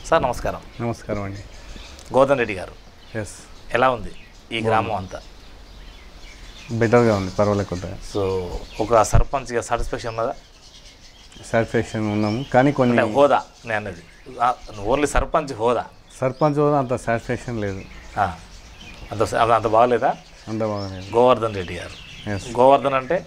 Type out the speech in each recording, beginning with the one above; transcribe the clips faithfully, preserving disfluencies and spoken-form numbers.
Sir నమస్కారం. నమస్కారం అండి. గోవర్ధన్ రెడ్డి గారు, ఎస్, ఎలా ఉంది ఈ గ్రామం అంతా? బెటర్గా ఉంది, పర్వాలేదు కొద్దిగా. సో ఒక సర్పంచ్గా సాటిస్ఫాక్షన్ ఉన్నదా? సాటిస్ఫాక్షన్ ఉన్నాము, కానీ కొన్ని హోదా నేను అన్నది ఓన్లీ సర్పంచ్ హోదా. సర్పంచ్ హోదా అంత సాటిస్ఫాక్షన్ లేదు, అంత అంత బాగలేదా? అంత బాగలేదు. గోవర్ధన్ రెడ్డి గారు, ఎస్. గోవర్ధన్ అంటే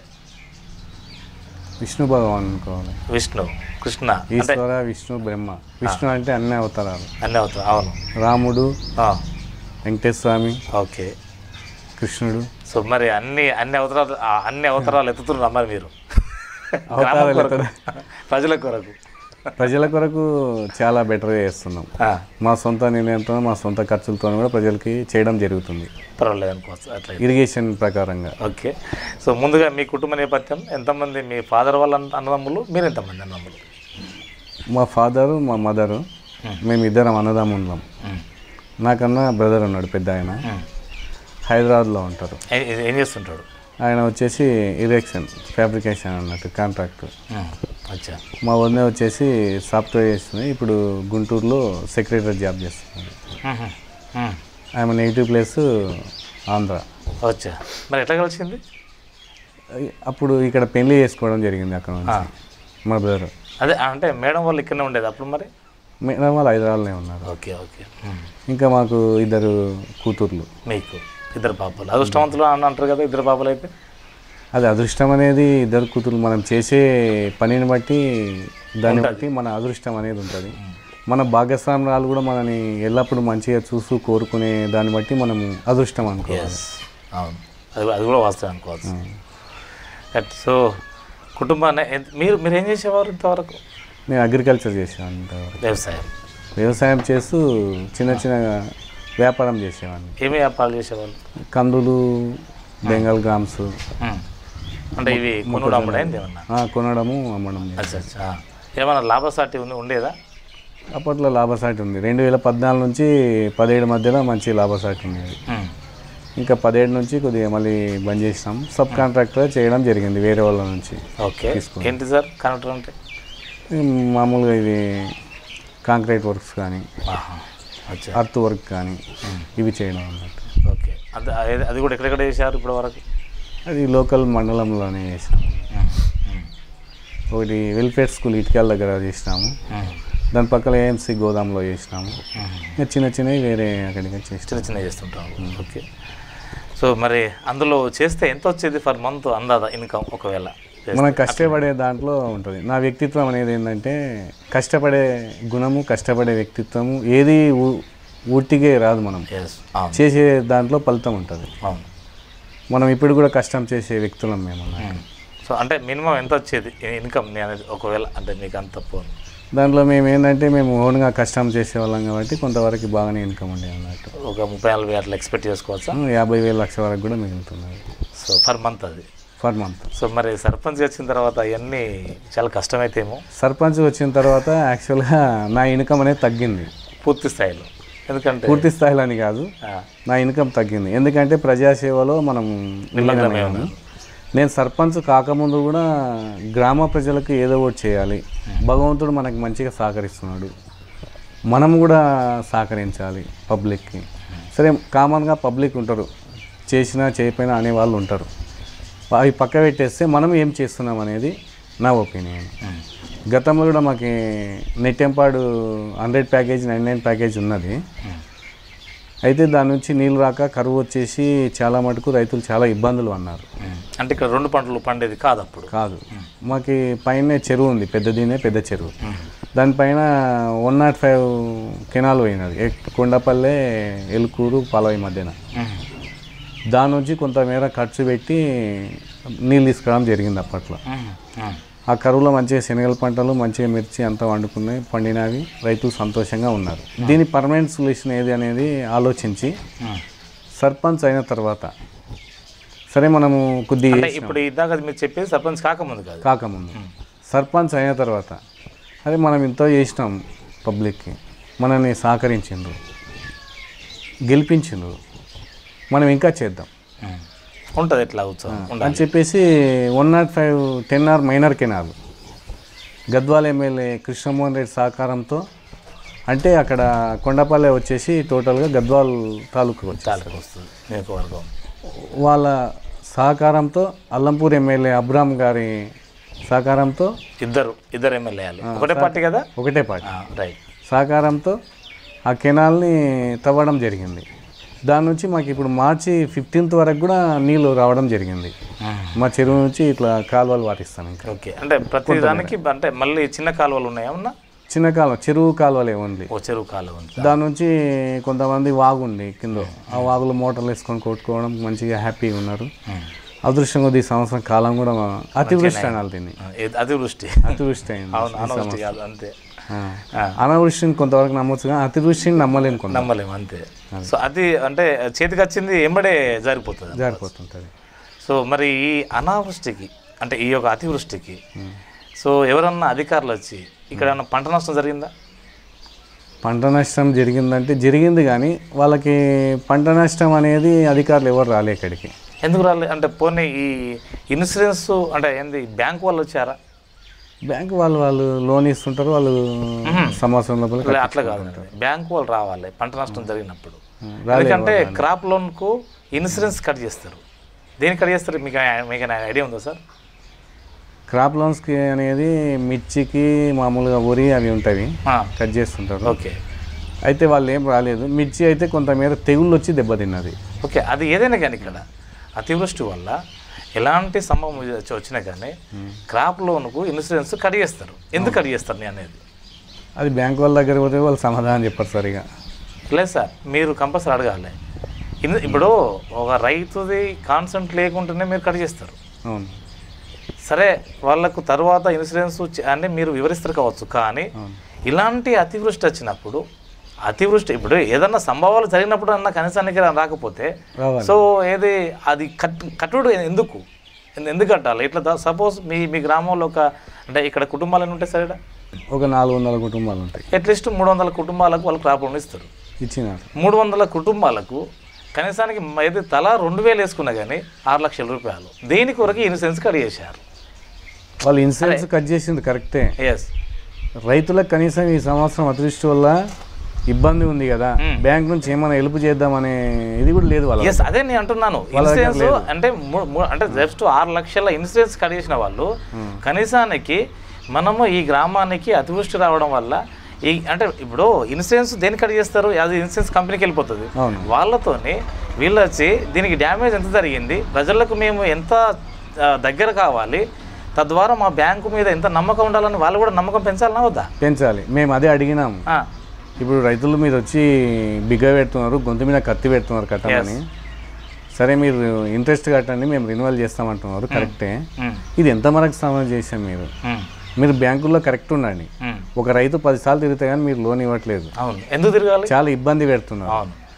విష్ణు భగవాన్ అనుకోవాలి. విష్ణు, కృష్ణ, ఈశ్వర, విష్ణు, బ్రహ్మ. విష్ణు అంటే అన్ని అవతారాలు, అన్ని అవతారాలు. అవును, రాముడు, వెంకటేశ్వర స్వామి, ఓకే, కృష్ణుడు. సో మరి అన్ని అన్ని అవతారాలు అన్ని అవతారాలు ఎత్తుతున్నారు మరి మీరు అవతారాలు ప్రజల కొరకు ప్రజల కొరకు చాలా బెటర్గా చేస్తున్నాం. మా సొంత నిర్ణయంతో, మా సొంత ఖర్చులతో కూడా ప్రజలకి చేయడం జరుగుతుంది. పర్వాలేదు అనుకోవచ్చు అట్లా, ఇరిగేషన్ ప్రకారంగా. ఓకే. సో ముందుగా మీ కుటుంబ నేపథ్యం ఎంతమంది? మీ ఫాదర్ వాళ్ళ అన్నదమ్ములు, మీరు ఎంతమంది అన్నదమ్ములు? మా ఫాదరు, మా మదరు, మేము ఇద్దరం అన్నదమ్ములం. నాకన్నా బ్రదర్ ఉన్నాడు, పెద్ద ఆయన, హైదరాబాద్లో ఉంటారు. ఏం చేస్తుంటాడు ఆయన? వచ్చేసి ఇరెక్షన్, ఫ్యాబ్రికేషన్ అన్నట్టు, కాంట్రాక్ట్. అచ్చా. మా వదిన వచ్చేసి సాఫ్ట్వేర్ చేస్తుంది, ఇప్పుడు గుంటూరులో సెక్రటరీ జాబ్ చేస్తున్నారు. ఆమె నెగిటివ్ ప్లేస్ ఆంధ్ర. వచ్చా, మరి ఎట్లా కలిసింది? అప్పుడు ఇక్కడ పెళ్లి చేసుకోవడం జరిగింది అక్కడ నుంచి మా బ్రదర్. అదే అంటే మేడం వాళ్ళు ఇక్కడనే ఉండేది అప్పుడు? మరి మేడం వాళ్ళు హైదరాబాద్లోనే ఉన్నారు. Okay okay. ఇంకా మాకు ఇద్దరు కూతుర్లు. మీకు ఇద్దరు పాపలు, అదృష్టవంతులు అని అంటారు కదా ఇద్దరు పాపలు అయితే? అది అదృష్టం అనేది ఇద్దరు కూతురు, మనం చేసే పనిని బట్టి దాన్ని బట్టి మన అదృష్టం అనేది ఉంటుంది. మన భాగస్వామ్యాలు కూడా మనని ఎల్లప్పుడూ మంచిగా చూస్తూ కోరుకునే దాన్ని బట్టి మనం అదృష్టం అనుకోవాలి. అవును, అది అది కూడా వాస్తవం అనుకోవచ్చు. సో కుటుంబాన్ని మీరు మీరు ఏం చేసేవారు ఇంతవరకు? నేను అగ్రికల్చర్ చేసేవాడిని ఇంతవరకు. వ్యవసాయం వ్యవసాయం చేస్తూ చిన్న చిన్న వ్యాపారం చేసేవాడిని. ఏమి వ్యాపారాలు చేసేవాళ్ళు? కందులు, బెంగాల్ గ్రామ్స్. అంటే ఇవి కొనుగోలు అమ్మడం ఏమన్నా? కొనడము, అమ్మడం. అచ్చా. ఏమన్నా లాభసాటి ఉండేదా? అప్పట్లో లాభసాటి ఉంది. రెండు వేల పద్నాలుగు నుంచి పదిహేడు మధ్యలో మంచి లాభసాటి ఉండేది. ఇంకా పదిహేడు నుంచి కొద్దిగా మళ్ళీ బంద్ చేసినాం. సబ్ కాంట్రాక్టర్ చేయడం జరిగింది వేరే వాళ్ళ నుంచి. ఓకే. ఏంటి సార్ కాంట్రాక్టర్ అంటే? మామూలుగా ఇది కాంక్రీట్ వర్క్స్ కానీ, అర్త్ వర్క్ కానీ ఇవి చేయడం అన్నట్టు. ఓకే. అది అది కూడా ఎక్కడెక్కడ చేశారు ఇప్పటి వరకు? అది లోకల్ మండలంలోనే చేసినాము. ఒకటి వెల్ఫేర్ స్కూల్ ఇటుకల దగ్గర చేసినాము, దాని పక్కన ఏఎంసీ గోదాంలో చేసినాము. ఇంకా చిన్న చిన్నవి వేరే అక్కడికి చేసి చిన్న చిన్న చేస్తుంటాము. ఓకే. సో మరి అందులో చేస్తే ఎంత వచ్చేది ఫర్ మంత్ అందాదా ఇన్కమ్? ఒకవేళ మనం కష్టపడే దాంట్లో ఉంటుంది. నా వ్యక్తిత్వం అనేది ఏంటంటే కష్టపడే గుణము, కష్టపడే వ్యక్తిత్వము. ఏది ఊటికే రాదు, మనం చేసే దాంట్లో ఫలితం ఉంటుంది. మనం ఇప్పుడు కూడా కష్టం చేసే వ్యక్తులం మేము. సో అంటే మినిమం ఎంత వచ్చేది ఇన్కమ్ అనేది ఒకవేళ అంటే మీకు అంత పోను? దాంట్లో మేము ఏంటంటే మేము ఓన్గా కష్టం చేసేవాళ్ళం కాబట్టి కొంతవరకు బాగానే ఇన్కమ్ ఉండేది అన్నట్టు. ఒక ముప్పై నలభై అట్లా ఎక్స్పెక్ట్ చేసుకోవచ్చా? యాభై వేల లక్ష వరకు కూడా మిగులుతున్నది. సో పర్ మంత్ అది? Per month. సో మరి సర్పంచ్ వచ్చిన తర్వాత అవన్నీ చాలా కష్టమైతేమో? సర్పంచ్ వచ్చిన తర్వాత యాక్చువల్గా నా ఇన్కమ్ అనేది తగ్గింది పూర్తి స్థాయిలో. ఎందుకంటే పూర్తి స్థాయిలో అని కాదు, నా ఇన్కమ్ తగ్గింది. ఎందుకంటే ప్రజాసేవలో మనం నిమగ్నమయ్యాము. నేను సర్పంచ్ కాకముందు కూడా గ్రామ ప్రజలకు ఏదో ఒకటి చేయాలి, భగవంతుడు మనకి మంచిగా సహకరిస్తున్నాడు, మనం కూడా సహకరించాలి పబ్లిక్కి. సరే, కామన్గా పబ్లిక్ ఉంటారు, చేసినా చేయకపోయినా అనేవాళ్ళు ఉంటారు. అవి పక్క పెట్టేస్తే మనం ఏం చేస్తున్నాం అనేది నా ఒపీనియన్. గతంలో కూడా మాకు Nettempadu hundred package, nine nine package ఉన్నది. అయితే దాని నుంచి నీళ్ళు రాక కరువు వచ్చేసి చాలా మటుకు రైతులు చాలా ఇబ్బందులు అన్నారు. అంటే ఇక్కడ రెండు పంటలు పండేది కాదు అప్పుడు? కాదు, మాకు పైన చెరువు ఉంది, పెద్దదినే పెద్ద చెరువు. దానిపైన వన్ నాట్ ఫైవ్ కెనాల్ పోయినది, కొండపల్లె, ఎలుకూరు, పాలవి మధ్యన. దాని నుంచి కొంతమేర ఖర్చు పెట్టి నీళ్ళు తీసుకురావడం జరిగింది అప్పట్లో. ఆ కరువులో మంచిగా శనగల పంటలు, మంచిగా మిర్చి అంతా వండుకున్నాయి, పండినవి, రైతులు సంతోషంగా ఉన్నారు. దీని పర్మనెంట్ సొల్యూషన్ ఏది అనేది ఆలోచించి సర్పంచ్ అయిన తర్వాత సరే మనము కొద్దిగా ఇప్పుడు ఇదాక మీరు చెప్పేది సర్పంచ్ కాకముందు కాదు, కాకముందు సర్పంచ్ అయిన తర్వాత అదే మనం ఇంత చేసినాం, పబ్లిక్కి మనల్ని సహకరించిండ్రు, గెలిపించిండ్రు, మనం ఇంకా చేద్దాం ఉంటుంది ఎట్లా ఉత్సవం అని చెప్పేసి one nought five ten R minor canal Gadwal MLA Krishnamohan Reddy సహకారంతో అంటే అక్కడ కొండపల్లె వచ్చేసి టోటల్గా గద్వాల్ తాలూకు తాలూకు వస్తుంది నియోజకవర్గం. వాళ్ళ సహకారంతో అల్లంపూర్ ఎమ్మెల్యే అబ్రామ్ గారి సహకారంతో ఇద్దరు ఇద్దరు ఎమ్మెల్యేలు ఒకటే పార్టీ కదా, ఒకటే పార్టీ రైట్ సహకారంతో ఆ కెనాల్ని తవ్వడం జరిగింది. దాని నుంచి మాకు ఇప్పుడు మార్చి ఫిఫ్టీన్త్ వరకు కూడా నీళ్ళు రావడం జరిగింది. మా చెరువు నుంచి ఇట్లా కాలువలు వాటిస్తాం ఇంకా. ఓకే, అంటే ప్రతి దానికి అంటే మళ్ళీ చిన్న కాలువలు ఉన్నాయా? ఉన్నా చిన్న కాలువ చెరువు కాలువలే ఉంది. ఓ చెరువు కాలువ ఉంది. దాని నుంచి కొంతమంది వాగుంది కింద, ఆ వాగులో మోటార్లు వేసుకొని కొట్టుకోవడం మంచిగా హ్యాపీగా ఉన్నారు. అదృష్టం కొద్ది ఈ సంవత్సరం కాలం కూడా అతివృష్టి అనాలి దీన్ని. అతివృష్టి అతివృష్టి అయింది. అంతే, అనావృష్టిని కొంతవరకు నమ్మొచ్చు కానీ అతివృష్టిని నమ్మలేము కొంత నమ్మలేము అంతే. సో అది అంటే చేతికి వచ్చింది ఎంబడే జారిపోతుంది జారిపోతుంటుంది. సో మరి ఈ అనావృష్టికి అంటే ఈ యొక్క అతివృష్టికి సో ఎవరన్నా అధికారులు వచ్చి ఇక్కడ ఏమన్నా పంట నష్టం జరిగిందా? పంట నష్టం జరిగిందంటే జరిగింది కానీ వాళ్ళకి పంట నష్టం అనేది అధికారులు ఎవరు రాలే ఇక్కడికి. ఎందుకు రాలే అంటే పోనీ ఈ ఇన్సూరెన్స్ అంటే ఏంది బ్యాంక్ వాళ్ళు వచ్చారా? బ్యాంక్ వాళ్ళు వాళ్ళు లోన్ ఇస్తుంటారు, వాళ్ళు సంవత్సరం లోపల అట్లా కాదు, బ్యాంక్ వాళ్ళు రావాలి పంట నష్టం జరిగినప్పుడు. ఎందుకంటే క్రాప్ లోన్కు ఇన్సూరెన్స్ కట్ చేస్తారు. దేనికి కట్ చేస్తారు మీకు మీకు ఐడియా ఉందా సార్? క్రాప్ లోన్స్కి అనేది మిర్చికి మామూలుగా వరి అవి ఉంటాయి కట్ చేస్తుంటారు. ఓకే, అయితే వాళ్ళు ఏం రాలేదు. మిర్చి అయితే కొంతమేర తెగుళ్ళు వచ్చి దెబ్బతిన్నది. ఓకే, అది ఏదైనా కానీ ఇక్కడ అతివృష్టి వల్ల ఎలాంటి సంభవం వచ్చినా కానీ క్రాప్ లోన్కు ఇన్సూరెన్స్ కట్ చేస్తారు. ఎందుకు కట్ చేస్తారు నేను అనేది అది బ్యాంక్ వాళ్ళ దగ్గర పోతే వాళ్ళు సమాధానం చెప్పారు సరిగా. లేదు సార్, మీరు కంపల్సరీ అడగాలి. ఇప్పుడు ఒక రైతుది కాన్సెంట్ లేకుండానే మీరు కట్ చేస్తారు. అవును, సరే వాళ్ళకు తర్వాత ఇన్సూరెన్స్ అంటే మీరు వివరిస్తారు కావచ్చు, కానీ ఇలాంటి అతివృష్టి వచ్చినప్పుడు అతివృష్టి ఇప్పుడు ఏదన్నా సంభవాలు జరిగినప్పుడు అన్న కనీసానికి రాకపోతే సో ఏది అది కట్ కట్టుడు ఎందుకు ఎందుకు కట్టాలి? ఇట్లా సపోజ్ మీ మీ గ్రామంలో ఒక అంటే ఇక్కడ కుటుంబాలు ఎన్ని ఉంటాయి సార్? ఇక్కడ ఒక నాలుగు వందల కుటుంబాలు ఉంటాయి. అట్లీస్ట్ మూడు వందల కుటుంబాలకు వాళ్ళు క్రాప్ లోన్ ఇస్తారు. ఇచ్చినారు. మూడు వందల కుటుంబాలకు కనీసానికి ఏది తలా రెండు వేలు వేసుకున్నా కానీ ఆరు లక్షల రూపాయలు దేని కొరకు ఇన్సూరెన్స్ కట్ చేశారు. వాళ్ళు ఇన్సూరెన్స్ కట్ చేసింది కరెక్టే. ఎస్, రైతులకు కనీసం ఈ సంవత్సరం అతివృష్టి వల్ల ఇబ్బంది ఉంది కదా, బ్యాంక్ నుంచి ఏమైనా హెల్ప్ చేద్దామనే ఇది కూడా లేదు వాళ్ళ. ఎస్, అదే నేను అంటున్నాను. ఇన్సూరెన్స్ అంటే అంటే జస్ట్ ఆరు లక్షల ఇన్సూరెన్స్ కట్ చేసిన వాళ్ళు కనీసానికి మనము ఈ గ్రామానికి అతివృష్టి రావడం వల్ల ఈ అంటే ఇప్పుడు ఇన్సూరెన్స్ దేనికి కట్ చేస్తారు? అది ఇన్సూరెన్స్ కంపెనీకి వెళ్ళిపోతుంది. వాళ్ళతోని వీళ్ళు వచ్చి దీనికి డ్యామేజ్ ఎంత జరిగింది, ప్రజలకు మేము ఎంత దగ్గర కావాలి, తద్వారా మా బ్యాంకు మీద ఎంత నమ్మకం ఉండాలని వాళ్ళు కూడా నమ్మకం పెంచాలన్నా వద్దా? పెంచాలి. మేము అదే అడిగినాము. ఇప్పుడు రైతులు మీరు వచ్చి బిగ్గ పెడుతున్నారు, గొంతు మీద కత్తి పెడుతున్నారు కట్టమని. సరే మీరు ఇంట్రెస్ట్ కట్టండి, మేము రిన్యువల్ చేస్తామంటున్నారు, కరెక్టే. ఇది ఎంత మనకు సమయం చేసాం? మీరు మీరు బ్యాంకుల్లో కరెక్ట్ ఉండండి. ఒక రైతు పదిసార్లు తిరిగితే కానీ మీరు లోన్ ఇవ్వట్లేదు. ఎందుకు తిరగాలి? చాలా ఇబ్బంది పెడుతున్నారు.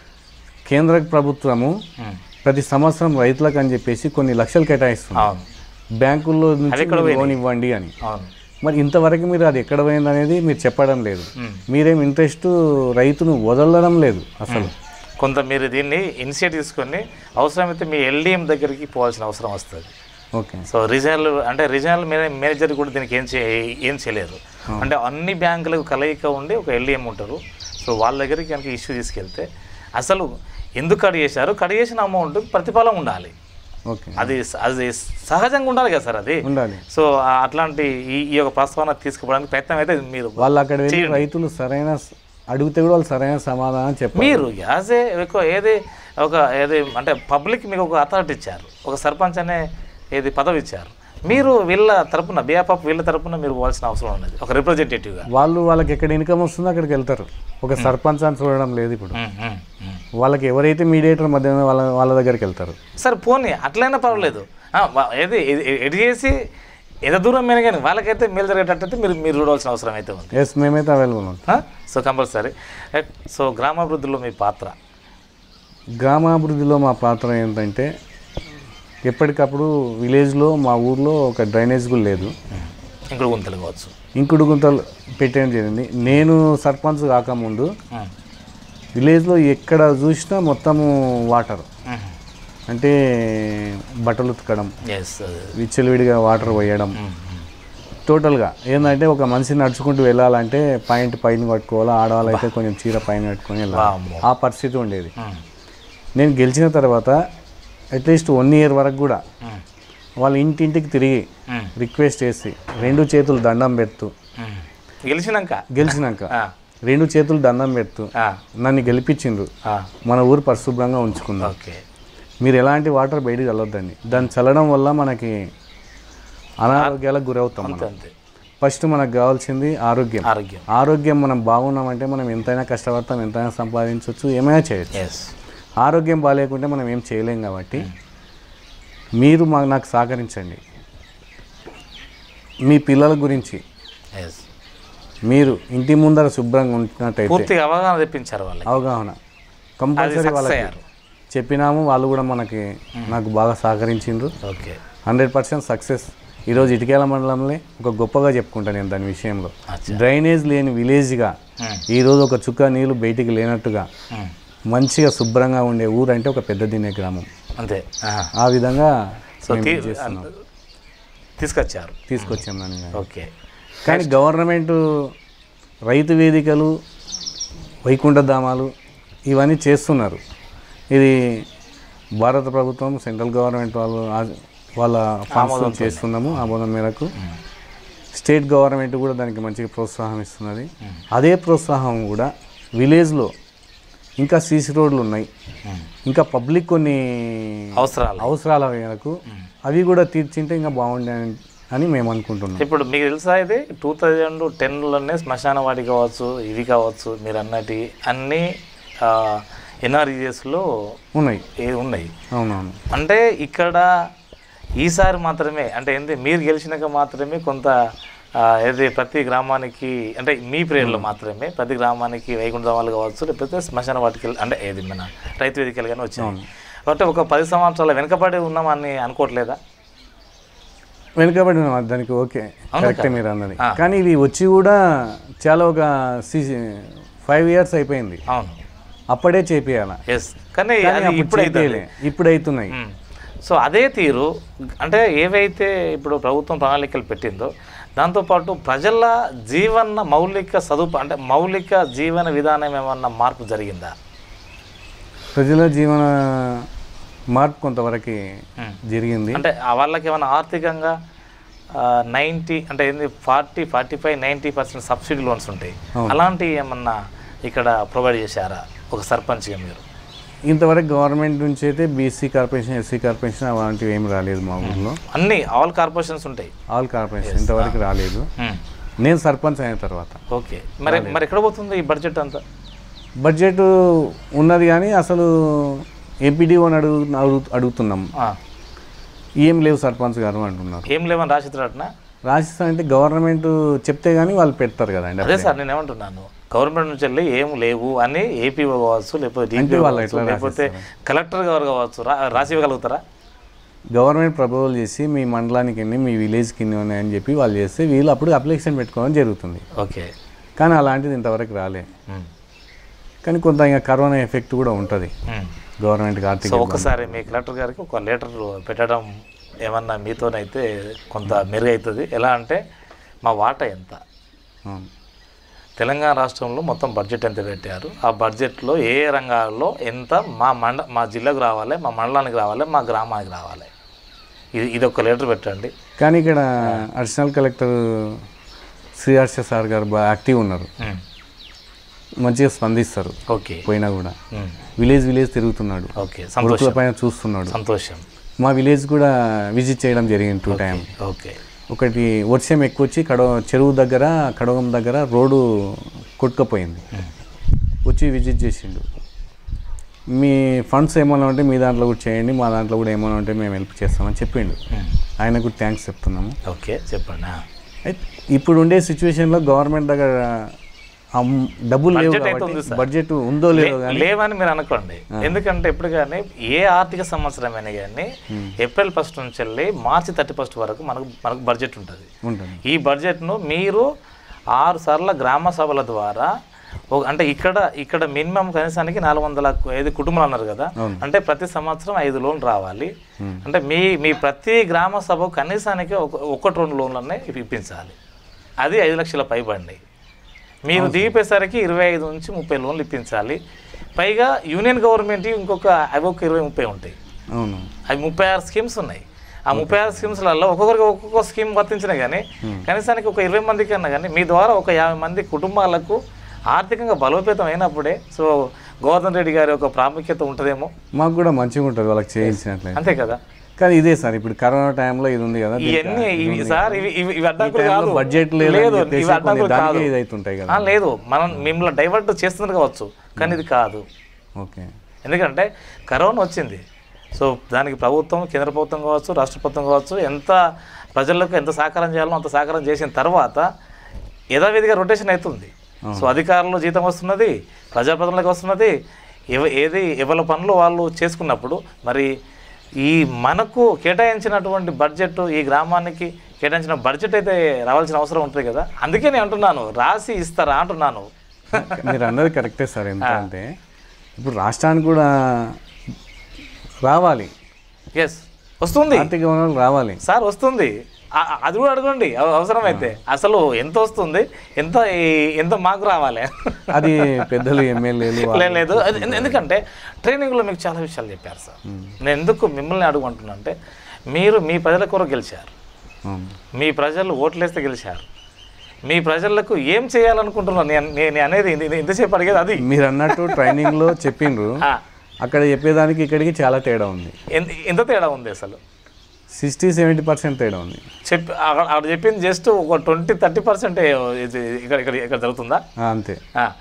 కేంద్ర ప్రభుత్వము ప్రతి సంవత్సరం రైతులకు అని చెప్పేసి కొన్ని లక్షలు కేటాయిస్తున్నారు బ్యాంకుల్లో నుంచి లోన్ ఇవ్వండి అని. మరి ఇంతవరకు మీరు అది ఎక్కడ పోయింది అనేది మీరు చెప్పడం లేదు. మీరేం ఇంట్రెస్ట్ రైతును వదలడం లేదు అసలు. కొంత మీరు దీన్ని ఇనిషియేటివ్ తీసుకొని అవసరమైతే మీ ఎల్డిఎం దగ్గరికి పోవాల్సిన అవసరం వస్తుంది. ఓకే, సో రీజనల్ అంటే రీజనల్ మేనేజర్ కూడా దీనికి ఏం చే ఏం చేయలేరు. అంటే అన్ని బ్యాంకులకు కలయిక ఉండి ఒక ఎల్డిఎం ఉంటారు. సో వాళ్ళ దగ్గరికి కనుక ఇష్యూ తీసుకెళ్తే అసలు ఎందుకు కట్ చేశారు, కట్ చేసిన అమౌంట్ ప్రతిఫలం ఉండాలి. ఓకే, అది అది సహజంగా ఉండాలి కదా సార్, అది ఉండాలి. సో అట్లాంటి ఈ ఈ యొక్క ప్రస్తావన తీసుకుపోవడానికి ప్రయత్నం అయితే మీరు వాళ్ళు అక్కడ రైతులు సరైన అడిగితే కూడా వాళ్ళు సరైన సమాధానం చెప్పారు. మీరు యాజ్ ఏ ఎక్కువ ఏది ఒక ఏది అంటే పబ్లిక్ మీకు ఒక అథారిటీ ఇచ్చారు, ఒక సర్పంచ్ అనే ఏది పదవి ఇచ్చారు. మీరు వీళ్ళ తరపున బిఆర్ఎఫ్ వీళ్ళ తరపున మీరు పోవాల్సిన అవసరం ఉన్నది ఒక రిప్రజెంటేటివ్గా. వాళ్ళు వాళ్ళకి ఎక్కడ ఇన్కమ్ వస్తుందో అక్కడికి వెళ్తారు. ఒక సర్పంచ్ అని చూడడం లేదు ఇప్పుడు. వాళ్ళకి ఎవరైతే మీడియేటర్ మధ్య వాళ్ళ వాళ్ళ దగ్గరికి వెళ్తారు. సరే పోనీ అట్లయినా పర్వాలేదు. ఏది ఎడి చేసి ఎంత దూరం మీద కానీ వాళ్ళకైతే మేలు జరిగేటట్టయితే మీరు మీరు చూడవలసిన అవసరం అయితే ఉంది. ఎస్, మేమైతే అవైలబుల్ ఉంటాం. So compulsory. సో గ్రామాభివృద్ధిలో మీ పాత్ర? గ్రామాభివృద్ధిలో మా పాత్ర ఏంటంటే ఎప్పటికప్పుడు విలేజ్లో మా ఊర్లో ఒక డ్రైనేజ్ కూడా లేదు. ఇంకుడు గుంతలు కావచ్చు, ఇంకుడు గుంతలు పెట్టేయడం జరిగింది. నేను సర్పంచ్ కాకముందు విలేజ్లో ఎక్కడ చూసినా మొత్తము వాటర్, అంటే బట్టలు ఉతకడం, విచ్చలవిడిగా వాటర్ పోయడం, టోటల్గా ఏంటంటే ఒక మనిషి నడుచుకుంటూ వెళ్ళాలంటే పాయింట్ పైన కట్టుకోవాలి, ఆడవాళ్ళు అయితే కొంచెం చీర పైన కట్టుకొని వెళ్ళాలి, ఆ పరిస్థితి ఉండేది. నేను గెలిచిన తర్వాత అట్లీస్ట్ వన్ ఇయర్ వరకు కూడా వాళ్ళ ఇంటింటికి తిరిగి రిక్వెస్ట్ చేసి రెండు చేతులు దండం పెడుతూ గెలిచినాక గెలిచినాక రెండు చేతులు దండం పెడుతూ నన్ను గెలిపించిండ్రు, మన ఊరు పరిశుభ్రంగా ఉంచుకుందాం, మీరు ఎలాంటి వాటర్ బయటికి చల్లొద్దండి, దాన్ని చల్లడం వల్ల మనకి అనారోగ్యాలకు గురవుతాం. ఫస్ట్ మనకు కావాల్సింది ఆరోగ్యం. ఆరోగ్యం ఆరోగ్యం మనం బాగున్నామంటే మనం ఎంతైనా కష్టపడతాం, ఎంతైనా సంపాదించవచ్చు, ఏమైనా చేయొచ్చు. ఆరోగ్యం బాగాలేకుంటే మనం ఏం చేయలేం. కాబట్టి మీరు మా నాకు సహకరించండి. మీ పిల్లల గురించి మీరు ఇంటి ముందర శుభ్రంగా ఉంటున్నట్టయితే అవగాహన తెప్పించారు, వాళ్ళకి అవగాహన కంపల్సరీ వాళ్ళకి చెప్పినాము. వాళ్ళు కూడా మనకి నాకు బాగా సహకరించిండ్రు. Okay, hundred percent success. ఈరోజు ఇటికేల మండలంలో ఒక గొప్పగా చెప్పుకుంటాను నేను దాని విషయంలో. డ్రైనేజ్ లేని విలేజ్గా ఈరోజు ఒక చుక్క నీళ్ళు బయటికి లేనట్టుగా మంచిగా శుభ్రంగా ఉండే ఊరు అంటే ఒక పెద్ద దినే గ్రామం. అంతే, ఆ విధంగా తీసుకొచ్చారు తీసుకొచ్చాం నన్ను. ఓకే, కానీ గవర్నమెంట్ రైతు వేదికలు, వైకుంఠ ధామాలు ఇవన్నీ చేస్తున్నారు. ఇది భారత ప్రభుత్వం, సెంట్రల్ గవర్నమెంట్ వాళ్ళు వాళ్ళ ఫండ్స్ చేస్తున్నాము. ఆమోదం మేరకు స్టేట్ గవర్నమెంట్ కూడా దానికి మంచిగా ప్రోత్సాహం ఇస్తున్నది. అదే ప్రోత్సాహం కూడా విలేజ్లో ఇంకా సీసీ రోడ్లు ఉన్నాయి, ఇంకా పబ్లిక్ కొన్ని అవసరాలు అవసరాల మేరకు అవి కూడా తీర్చింటే ఇంకా బాగుండే అని మేము అనుకుంటున్నాం. ఇప్పుడు మీకు తెలుసా, ఇది టూ థౌజండ్ టెన్లోనే శ్మశాన వాటి కావచ్చు, ఇవి కావచ్చు, మీరు అన్నటి అన్నీ ఎన్ఆర్ఈఎస్లో ఉన్నాయి ఉన్నాయి అవునవును. అంటే ఇక్కడ ఈసారి మాత్రమే, అంటే ఏంటి మీరు గెలిచినాక మాత్రమే కొంత ఏది ప్రతి గ్రామానికి, అంటే మీ పీరియడ్లో మాత్రమే ప్రతి గ్రామానికి వైకుంఠ ధామాలు కావచ్చు, లేకపోతే శ్మశాన వాటికలు, అంటే ఏది మన రైతు వేదికలు కానీ వచ్చాయి. కాబట్టి ఒక పది సంవత్సరాల వెనుకబడి ఉన్నామని అనుకోవట్లేదా? వెనుకబడి ఉన్నాం దానికి, ఓకే కరెక్టే మీరు అన్నది. కానీ ఇవి వచ్చి కూడా చాలా ఒక ఫైవ్ ఇయర్స్ అయిపోయింది. అవును, అప్పుడే చేపియాలా. ఎస్, కానీ ఇప్పుడు అవుతున్నాయి. సో అదే తీరు అంటే ఏవైతే ఇప్పుడు ప్రభుత్వం ప్రణాళికలు పెట్టిందో దాంతోపాటు ప్రజల జీవన మౌలిక సదుపా అంటే మౌలిక జీవన విధానం ఏమన్నా మార్పు జరిగిందా? ప్రజల జీవన మార్పు కొంతవరకు జరిగింది. అంటే వాళ్ళకి ఏమైనా ఆర్థికంగా నైంటీ అంటే ఏంది forty forty five ninety percent subsidy loans ఉంటాయి, అలాంటివి ఏమన్నా ఇక్కడ ప్రొవైడ్ చేశారా ఒక సర్పంచ్గా మీరు? ఇంతవరకు గవర్నమెంట్ నుంచి అయితే బీసీ కార్పొరేషన్, ఎస్సీ కార్పొరేషన్ అలాంటివి ఏమి రాలేదు మా ఊళ్ళో. అన్ని ఆల్ కార్పొరేషన్స్ ఉంటాయి, ఆల్ కార్పొరేషన్ ఇంతవరకు రాలేదు నేను సర్పంచ్ అయిన తర్వాత. ఓకే, మరి మరి ఎక్కడ పోతుంది ఈ బడ్జెట్ అంతా? బడ్జెట్ ఉన్నది కానీ అసలు ఎంపీడీఓని అడుగు అడుగుతున్నాం, ఏం లేవు సర్పంచ్ గారు అంటున్నారు. ఏం లేవని రాసిస్తారటనా? రాసిస్తా అంటే గవర్నమెంట్ చెప్తే కానీ వాళ్ళు పెడతారు కదండి. అదే సార్ నేను ఏమంటున్నాను, గవర్నమెంట్ నుంచి వెళ్ళి ఏం లేవు అని ఏపీఓ కావచ్చు, లేకపోతే డీపీ లేకపోతే కలెక్టర్ గారు కావచ్చు రాసి ఇవ్వగలుగుతారా? గవర్నమెంట్ ప్రపోజల్ చేసి మీ మండలానికి ఎన్ని, మీ విలేజ్కి ఎన్ని ఉన్నాయని చెప్పి వాళ్ళు చేస్తే వీళ్ళు అప్పుడు అప్లికేషన్ పెట్టుకోవడం జరుగుతుంది. ఓకే, కానీ అలాంటిది ఇంతవరకు రాలే. కానీ కొంత ఇంకా కరోనా ఎఫెక్ట్ కూడా ఉంటుంది గవర్నమెంట్కి ఆర్థిక. సో ఒకసారి మీ కలెక్టర్ గారికి ఒక లెటర్ పెట్టడం ఏమన్నా మీతోనైతే కొంత మెరుగవుతుంది. ఎలా అంటే మా వాటా ఎంత, తెలంగాణ రాష్ట్రంలో మొత్తం బడ్జెట్ ఎంత పెట్టారు, ఆ బడ్జెట్లో ఏ ఏ రంగాల్లో ఎంత మా మండ మా జిల్లాకు రావాలి, మా మండలానికి రావాలి, మా గ్రామానికి రావాలి, ఇది ఇది ఒక లెటర్ పెట్టండి. కానీ ఇక్కడ అడిషనల్ కలెక్టర్ శ్రీహర్ష సార్ గారు బాగా యాక్టివ్ ఉన్నారు, మంచిగా స్పందిస్తారు. ఓకే, పోయినా కూడా విలేజ్ విలేజ్ తిరుగుతున్నాడు, ఓకే సంతోషం పైన చూస్తున్నాడు. సంతోషం. మా విలేజ్ కూడా విజిట్ చేయడం జరిగింది టూ టైం. ఓకే, ఒకటి వర్షం ఎక్కువ వచ్చి కడవ చెరువు దగ్గర కడవం దగ్గర రోడ్డు కొట్టుకుపోయింది, వచ్చి విజిట్ చేసిండు. మీ ఫండ్స్ ఏమైనా ఉంటే మీ దాంట్లో కూడా చేయండి, మా దాంట్లో కూడా ఏమైనా ఉంటే మేము హెల్ప్ చేస్తామని చెప్పిండు. ఆయనకు థ్యాంక్స్ చెప్తున్నాము. ఓకే చెప్పండి. అయితే ఇప్పుడు ఉండే సిచ్యువేషన్లో గవర్నమెంట్ దగ్గర డబ్బులు లేవు, బడ్జెట్ ఉందో లేదో లేవని మీరు అనుకోండి. ఎందుకంటే ఇప్పుడు కానీ ఏ ఆర్థిక సంవత్సరమైనా కానీ ఏప్రిల్ ఫస్ట్ నుంచి వెళ్ళి మార్చి థర్టీ ఫస్ట్ వరకు మనకు మనకు బడ్జెట్ ఉంటుంది. ఈ బడ్జెట్ను మీరు ఆరు సార్ల గ్రామ సభల ద్వారా అంటే ఇక్కడ ఇక్కడ మినిమం కనీసానికి నాలుగు వందల ఐదు కుటుంబాలు అన్నారు కదా, అంటే ప్రతి సంవత్సరం ఐదు లోన్లు రావాలి. అంటే మీ మీ ప్రతి గ్రామ సభకు కనీసానికి ఒక ఒకటి రెండు లోన్లనే ఇప్పించాలి. అది ఐదు లక్షల పైబడి. మీరు దిగిపోయేసరికి ఇరవై ఐదు నుంచి ముప్పై లోన్లు ఇప్పించాలి. పైగా యూనియన్ గవర్నమెంట్ ఇంకొక అవి ఒక ఇరవై ముప్పై ఉంటాయి. అవి ముప్పై ఆరు స్కీమ్స్ ఉన్నాయి. ఆ ముప్పై ఆరు స్కీమ్స్లలో ఒక్కొక్కరికి ఒక్కొక్క స్కీమ్ వర్తించినా కానీ కనీసానికి ఒక ఇరవై మందికి అన్నా కానీ మీ ద్వారా ఒక యాభై మంది కుటుంబాలకు ఆర్థికంగా బలోపేతం అయినప్పుడే సో గోవర్ధన్ రెడ్డి గారి ఒక ప్రాముఖ్యత ఉంటుందేమో. మాకు కూడా మంచిగా ఉంటుంది వాళ్ళకి చేయించినట్లే. అంతే కదా. కానీ ఇదే సార్ ఇప్పుడు కరోనా టైంలో ఇది ఉంది కదా, ఇవన్నీ సార్ ఇవి ఇవి అడ్డంకులు కాదు, బడ్జెట్ లేదు, ఇవి అడ్డంకులు కాదు. ఇదైతుంటాయి కదా. లేదు, మనం మిమ్మల్ని డైవర్ట్ చేస్తున్నారు కావచ్చు, కానీ ఇది కాదు. ఓకే. ఎందుకంటే కరోనా వచ్చింది. సో దానికి ప్రభుత్వం, కేంద్ర ప్రభుత్వం కావచ్చు, రాష్ట్ర ప్రభుత్వం కావచ్చు, ఎంత ప్రజలకు ఎంత సహకారం చేయాలో అంత సహకారం చేసిన తర్వాత యథావిధిగా రొటేషన్ అవుతుంది. సో అధికారులు జీతం వస్తున్నది, ప్రజాప్రతినిధులకు వస్తున్నది, ఎవ ఏది ఎవరి పనులు వాళ్ళు చేసుకున్నప్పుడు మరి ఈ మనకు కేటాయించినటువంటి బడ్జెట్, ఈ గ్రామానికి కేటాయించిన బడ్జెట్ అయితే రావాల్సిన అవసరం ఉంటుంది కదా. అందుకే నేను అంటున్నాను, రాసి ఇస్తారా అంటున్నాను. మీరు అన్నది కరెక్టే సార్. ఎందుకంటే ఇప్పుడు రాష్ట్రానికి కూడా రావాలి. ఎస్, వస్తుంది, ఆర్థిక వనరులు రావాలి సార్, వస్తుంది. అది కూడా అడగండి అవసరమైతే. అసలు ఎంత వస్తుంది, ఎంత ఎంత మాకు రావాలి, అది పెద్దలు ఎమ్మెల్యేలు లేదు. ఎందుకంటే ట్రైనింగ్లో మీకు చాలా విషయాలు చెప్పారు సార్. నేను ఎందుకు మిమ్మల్ని అడుగుంటున్నా అంటే మీరు మీ ప్రజల కొరకు గెలిచారు, మీ ప్రజలు ఓట్లేస్తే గెలిచారు. మీ ప్రజలకు ఏం చేయాలనుకుంటున్నారు నేను అనేది ఇంతసేపు అడిగేది అది. మీరు అన్నట్టు ట్రైనింగ్లో చెప్పిండ్రు, అక్కడ చెప్పేదానికి ఇక్కడికి చాలా తేడా ఉంది. ఎంత తేడా ఉంది అసలు? సిక్స్టీ సెవెంటీ పర్సెంట్ తేడా ఉంది. చెప్పి అక్కడ చెప్పింది జస్ట్ ఒక ట్వంటీ థర్టీ పర్సెంట్ ఇక్కడ ఇక్కడ ఇక్కడ జరుగుతుందా? అంతే.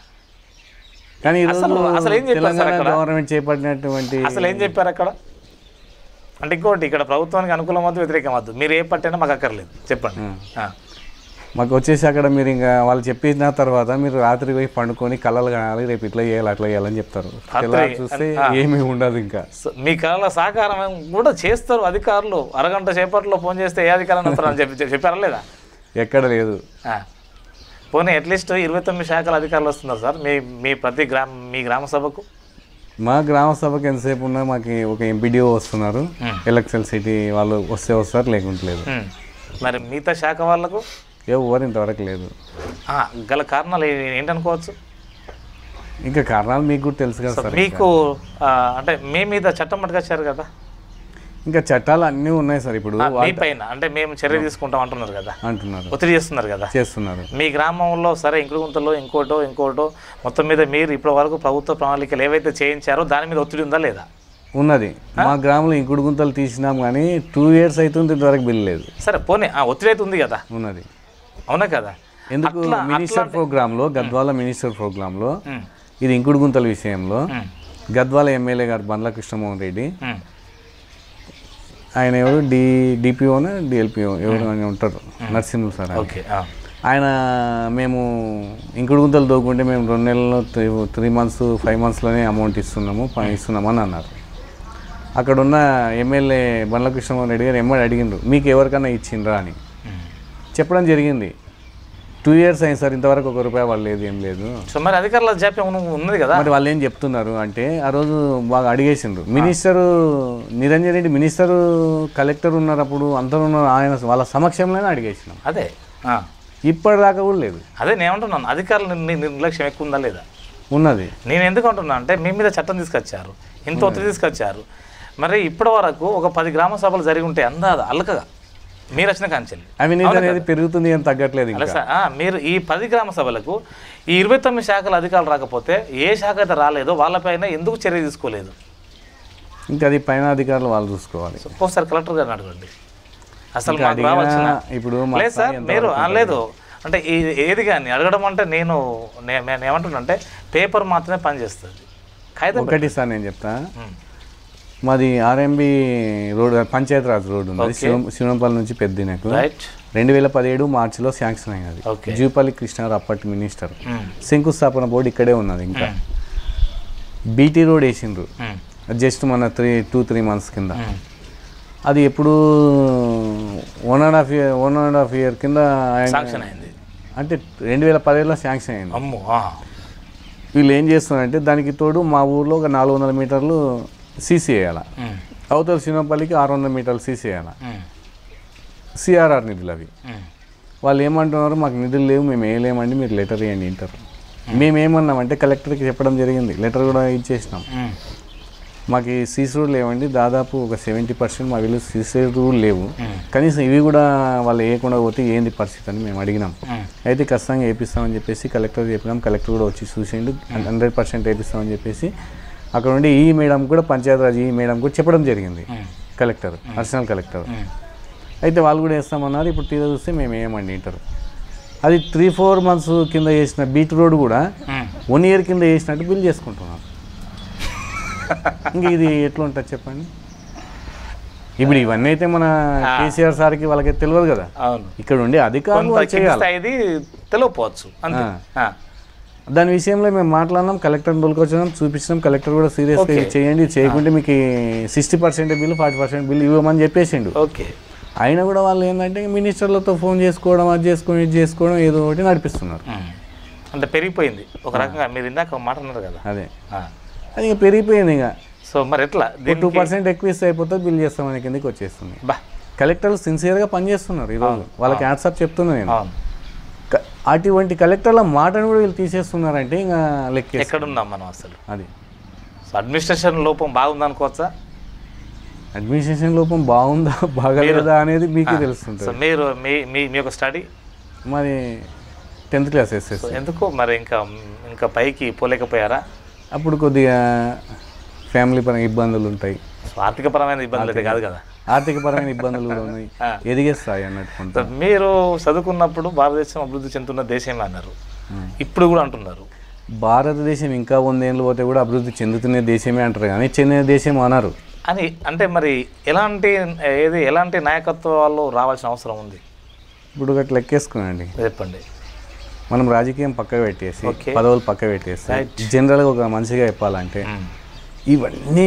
కానీ అసలు అసలు ఏం చెప్పారు గవర్నమెంట్ చేపట్టినటువంటి అసలు ఏం చెప్పారు అక్కడ అంటే? ఇంకోటి, ఇక్కడ ప్రభుత్వానికి అనుకూలం వద్దు, వ్యతిరేకం వద్దు, మీరు ఏ పట్టైనా మాకు అక్కర్లేదు, చెప్పండి. మాకు వచ్చేసి అక్కడ మీరు ఇంకా వాళ్ళు చెప్పిన తర్వాత మీరు రాత్రి పోయి పండుకొని కళలు కానాలి, రేపు ఇట్లా చేయాలి అట్లా చేయాలని చెప్తారు. చూస్తే ఏమీ ఉండదు. ఇంకా మీ కళల సహకారం కూడా చేస్తారు అధికారులు. అరగంట సేపట్లో ఫోన్ చేస్తే ఏ అధికారం వస్తారని చెప్పి చెప్పారా లేదా? ఎక్కడ లేదు. పోనీ అట్లీస్ట్ ఇరవై తొమ్మిది శాఖల అధికారులు వస్తున్నారు సార్ మీ మీ ప్రతి గ్రామ మీ గ్రామ సభకు. మా గ్రామ సభకు ఎంతసేపు ఉన్నా మాకు ఒక ఎంపీడీఓ వస్తున్నారు, ఎలక్ట్రికల్ సిటీ వాళ్ళు వస్తే వస్తారు, లేకుంటే లేదు. మరి మిగతా శాఖ వాళ్ళకు ఎవరు ఇంతవరకు లేదు. గల కారణాలు ఏంటనుకోవచ్చు? ఇంకా కారణాలు మీకు కూడా తెలుసు కదా సార్. మీకు అంటే మీ మీద చట్టం పట్టుకొచ్చారు కదా, ఇంకా చట్టాలు అన్నీ ఉన్నాయి సార్. ఇప్పుడు మీ పైన అంటే మేము చర్య తీసుకుంటాం అంటున్నారు కదా, అంటున్నారు, ఒత్తిడి చేస్తున్నారు కదా, చేస్తున్నారు. మీ గ్రామంలో సరే ఇంకుడుగుంతలో ఇంకోటో ఇంకోటో మొత్తం మీద మీరు ఇప్పటి వరకు ప్రభుత్వ ప్రణాళికలు ఏవైతే చేయించారో దాని మీద ఒత్తిడి ఉందా లేదా? ఉన్నది. మా గ్రామంలో ఇంకుడు గుంతలు తీసినాం కానీ టూ ఇయర్స్ అవుతుంది, ఇంతవరకు బిల్ లేదు. సరే పోనీ ఒత్తిడి అయితే ఉంది కదా. ఉన్నది. అవునా కదా. ఎందుకు మినిస్టర్ ప్రోగ్రాంలో, గద్వాల మినిస్టర్ ప్రోగ్రాంలో ఇది ఇంకుడు గుంతల విషయంలో గద్వాల ఎమ్మెల్యే గారు బండ్ల కృష్ణమోహన్ రెడ్డి, ఆయన ఎవరు డి డిపిఓనా డిఎల్పిఓ ఎవరు అని ఉంటారు, నరసింహ సార్. ఆయన మేము ఇంకుడు గుంతలు దోకుంటే మేము రెండు నెలల్లో త్రీ మంత్స్ ఫైవ్ మంత్స్లోనే అమౌంట్ ఇస్తున్నాము ఇస్తున్నామని అన్నారు. అక్కడ ఉన్న ఎమ్మెల్యే బండ్ల కృష్ణమోహన్ రెడ్డి గారు ఎమ్మెల్యే అడిగిండ్రు, మీకు ఎవరికైనా ఇచ్చిండ్రా అని చెప్పడం జరిగింది. టూ ఇయర్స్ అయింది సార్, ఇంతవరకు ఒక రూపాయి వాళ్ళు లేదు, ఏం లేదు. సో మరి అధికారుల జాప్యం ఉన్నది కదా. మరి వాళ్ళు ఏం చెప్తున్నారు అంటే ఆ రోజు బాగా అడిగేసిండ్రు. Minister Niranjan Reddy minister collector ఉన్నారు, అప్పుడు అందరూ ఉన్నారు, ఆయన వాళ్ళ సమక్షంలోనే అడిగేసినాం. అదే ఇప్పటిదాకా కూడా లేదు. అదే నేను అంటున్నాను, అధికారులు నిర్లక్ష్యం ఎక్కువ ఉందా లేదా? ఉన్నది. నేను ఎందుకు అంటున్నా అంటే మీ మీద చట్టం తీసుకొచ్చారు, ఇంత ఒత్తిడి తీసుకొచ్చారు. మరి ఇప్పటి వరకు ఒక పది గ్రామ సభలు జరిగి ఉంటే అందా అల్లకగా మీరు వచ్చిన కాంచెల్లి అవినీతి అనేది పెరుగుతుంది అని తగ్గట్లేదు. మీరు ఈ పది గ్రామ సభలకు ఈ ఇరవై తొమ్మిది శాఖల అధికారులు రాకపోతే ఏ శాఖ అయితే రాలేదో వాళ్ళపైన ఎందుకు చర్య తీసుకోలేదు? ఇంకా అది పైన అధికారులు వాళ్ళు చూసుకోవాలి. ఒకసారి కలెక్టర్ గారిని అడగండి. అసలు మాకు రావాల్సిన ఇప్పుడు లేదు సార్, మీరు అనలేదు అంటే ఏది కానీ అడగడం అంటే నేను నేను ఏమంటున్నా అంటే పేపర్ మాత్రమే పనిచేస్తుంది. ఒకటి సార్ నేను చెప్తా, మాది ఆర్ఎంబి రోడ్ పంచాయతీరాజ్ రోడ్ ఉంది, శివనంపల్లి నుంచి పెద్దినకు. రెండు వేల పదిహేడు మార్చిలో శాంక్షన్ అయినది. జూపల్లి కృష్ణారావు అప్పటి మినిస్టర్. శంకుస్థాపన బోర్డు ఇక్కడే ఉన్నది. ఇంకా బీటీ రోడ్ వేసిండ్రు జస్ట్ మన త్రీ టూ త్రీ మంత్స్ కింద. అది ఎప్పుడు one and half year one and half year కింద శాంక్షన్ అయింది. అంటే రెండు వేల పదిహేడులో శాంక్షన్ అయింది. వీళ్ళు ఏం చేస్తున్నారంటే దానికి తోడు మా ఊర్లో ఒక నాలుగు వందల మీటర్లు సీసీ వేయాలి, అవతల సింహపల్లికి ఆరు వందల మీటర్లు సీసీ వేయాలి, సిఆర్ఆర్ నిధులు అవి. వాళ్ళు ఏమంటున్నారు, మాకు నిధులు లేవు, మేము వేయలేమండి, మీరు లెటర్ ఇవ్వండి ఇంటారు. మేము ఏమన్నామంటే కలెక్టర్కి చెప్పడం జరిగింది, లెటర్ కూడా ఇచ్చేసినాం. మాకు ఈ సీసీ రోడ్ లేవండి, దాదాపు ఒక సెవెంటీ పర్సెంట్ మా వీళ్ళు సీసీ రోడ్ లేవు, కనీసం ఇవి కూడా వాళ్ళు వేయకుండా పోతే ఏంది పరిస్థితి అని మేము అడిగినాం. అయితే ఖచ్చితంగా వేపిస్తామని చెప్పేసి కలెక్టర్ చెప్పినాం. కలెక్టర్ కూడా వచ్చి చూసిండు, హండ్రెడ్ పర్సెంట్ వేపిస్తామని చెప్పేసి అక్కడ ఉండి ఈ మేడం కూడా పంచాయతీరాజ్ ఈ మేడం కూడా చెప్పడం జరిగింది, కలెక్టర్, అడిషనల్ కలెక్టర్. అయితే వాళ్ళు కూడా వేస్తామన్నారు. ఇప్పుడు తీరా చూస్తే మేము వేయమండి ఇంటారు. అది త్రీ ఫోర్ మంత్స్ కింద చేసిన బీట్ రోడ్ కూడా వన్ ఇయర్ కింద చేసినట్టు బిల్ చేసుకుంటున్నారు. ఇంక ఇది ఎట్లా ఉంటుంది చెప్పండి. ఇప్పుడు ఇవన్నీ అయితే మన కేసీఆర్ సార్కి వాళ్ళకి తెలియదు కదా, ఇక్కడ ఉండే అధికారులు చేయాలి, తెలియకపోవచ్చు. దాని విషయంలో మేము మాట్లాడినాం, కలెక్టర్ని దొరికొచ్చినాం, చూపించినాం. కలెక్టర్ కూడా సీరియస్గా ఇది చేయండి, చేయకుంటే మీకు sixty percent bill forty percent bill ఇవ్వమని చెప్పేసిండు. ఓకే. అయినా కూడా వాళ్ళు ఏంటంటే మినిస్టర్లతో ఫోన్ చేసుకోవడం, అది చేసుకోవడం, ఇది చేసుకోవడం, ఏదో ఒకటి నడిపిస్తున్నారు. అంటే పెరిగిపోయింది ఒక రకంగా. మీరు ఇందాక మాట అన్నారు కదా, అదే అది ఇంకా పెరిగిపోయింది. ఇంకా సో మరి ఎట్లా టూ పర్సెంట్ ఎక్కువ ఇస్తే అయిపోతుంది, బిల్ చేస్తామని కిందకి వచ్చేస్తుంది. బా కలెక్టర్లు సిన్సియర్గా పనిచేస్తున్నారు ఈరోజు, వాళ్ళకి యాడ్సాప్ చెప్తున్నా నేను. అటువంటి కలెక్టర్ల మాటను కూడా వీళ్ళు తీసేస్తున్నారంటే ఇంకా లెక్క ఎక్కడున్నాం మనం అసలు. అది సో అడ్మినిస్ట్రేషన్ లోపం బాగుంది అనుకోవచ్చా? అడ్మినిస్ట్రేషన్ లోపం బాగుందా బాగలేదా అనేది మీకు తెలుస్తుంది. సో మీరు మీ మీ యొక్క స్టడీ మరి టెన్త్ క్లాస్ ఎస్ఎస్. ఎందుకు మరి ఇంకా ఇంకా పైకి పోలేకపోయారా? అప్పుడు కొద్దిగా ఫ్యామిలీ పరంగా ఇబ్బందులు ఉంటాయి. సో ఆర్థికపరమైన ఇబ్బందులు అయితే కాదు కదా, ఆర్థికపరమైన ఇబ్బందులు కూడా ఉన్నాయి, ఎదిగేస్తాయి అన్నట్టు. మీరు చదువుకున్నప్పుడు భారతదేశం అభివృద్ధి చెందుతున్న దేశమే అన్నారు, ఇప్పుడు కూడా అంటున్నారు. భారతదేశం ఇంకా వందేళ్ళు పోతే కూడా అభివృద్ధి చెందుతున్న దేశమే అంటారు కానీ చెందిన దేశం అన్నారు అని. అంటే మరి ఎలాంటి ఏది ఎలాంటి నాయకత్వాలు రావాల్సిన అవసరం ఉంది? ఇప్పుడు ఒకటి లెక్కేసుకున్నాండి, చెప్పండి. మనం రాజకీయం పక్క పెట్టేసి పదవులు పక్క పెట్టేసి జనరల్గా ఒక మనిషిగా చెప్పాలంటే ఇవన్నీ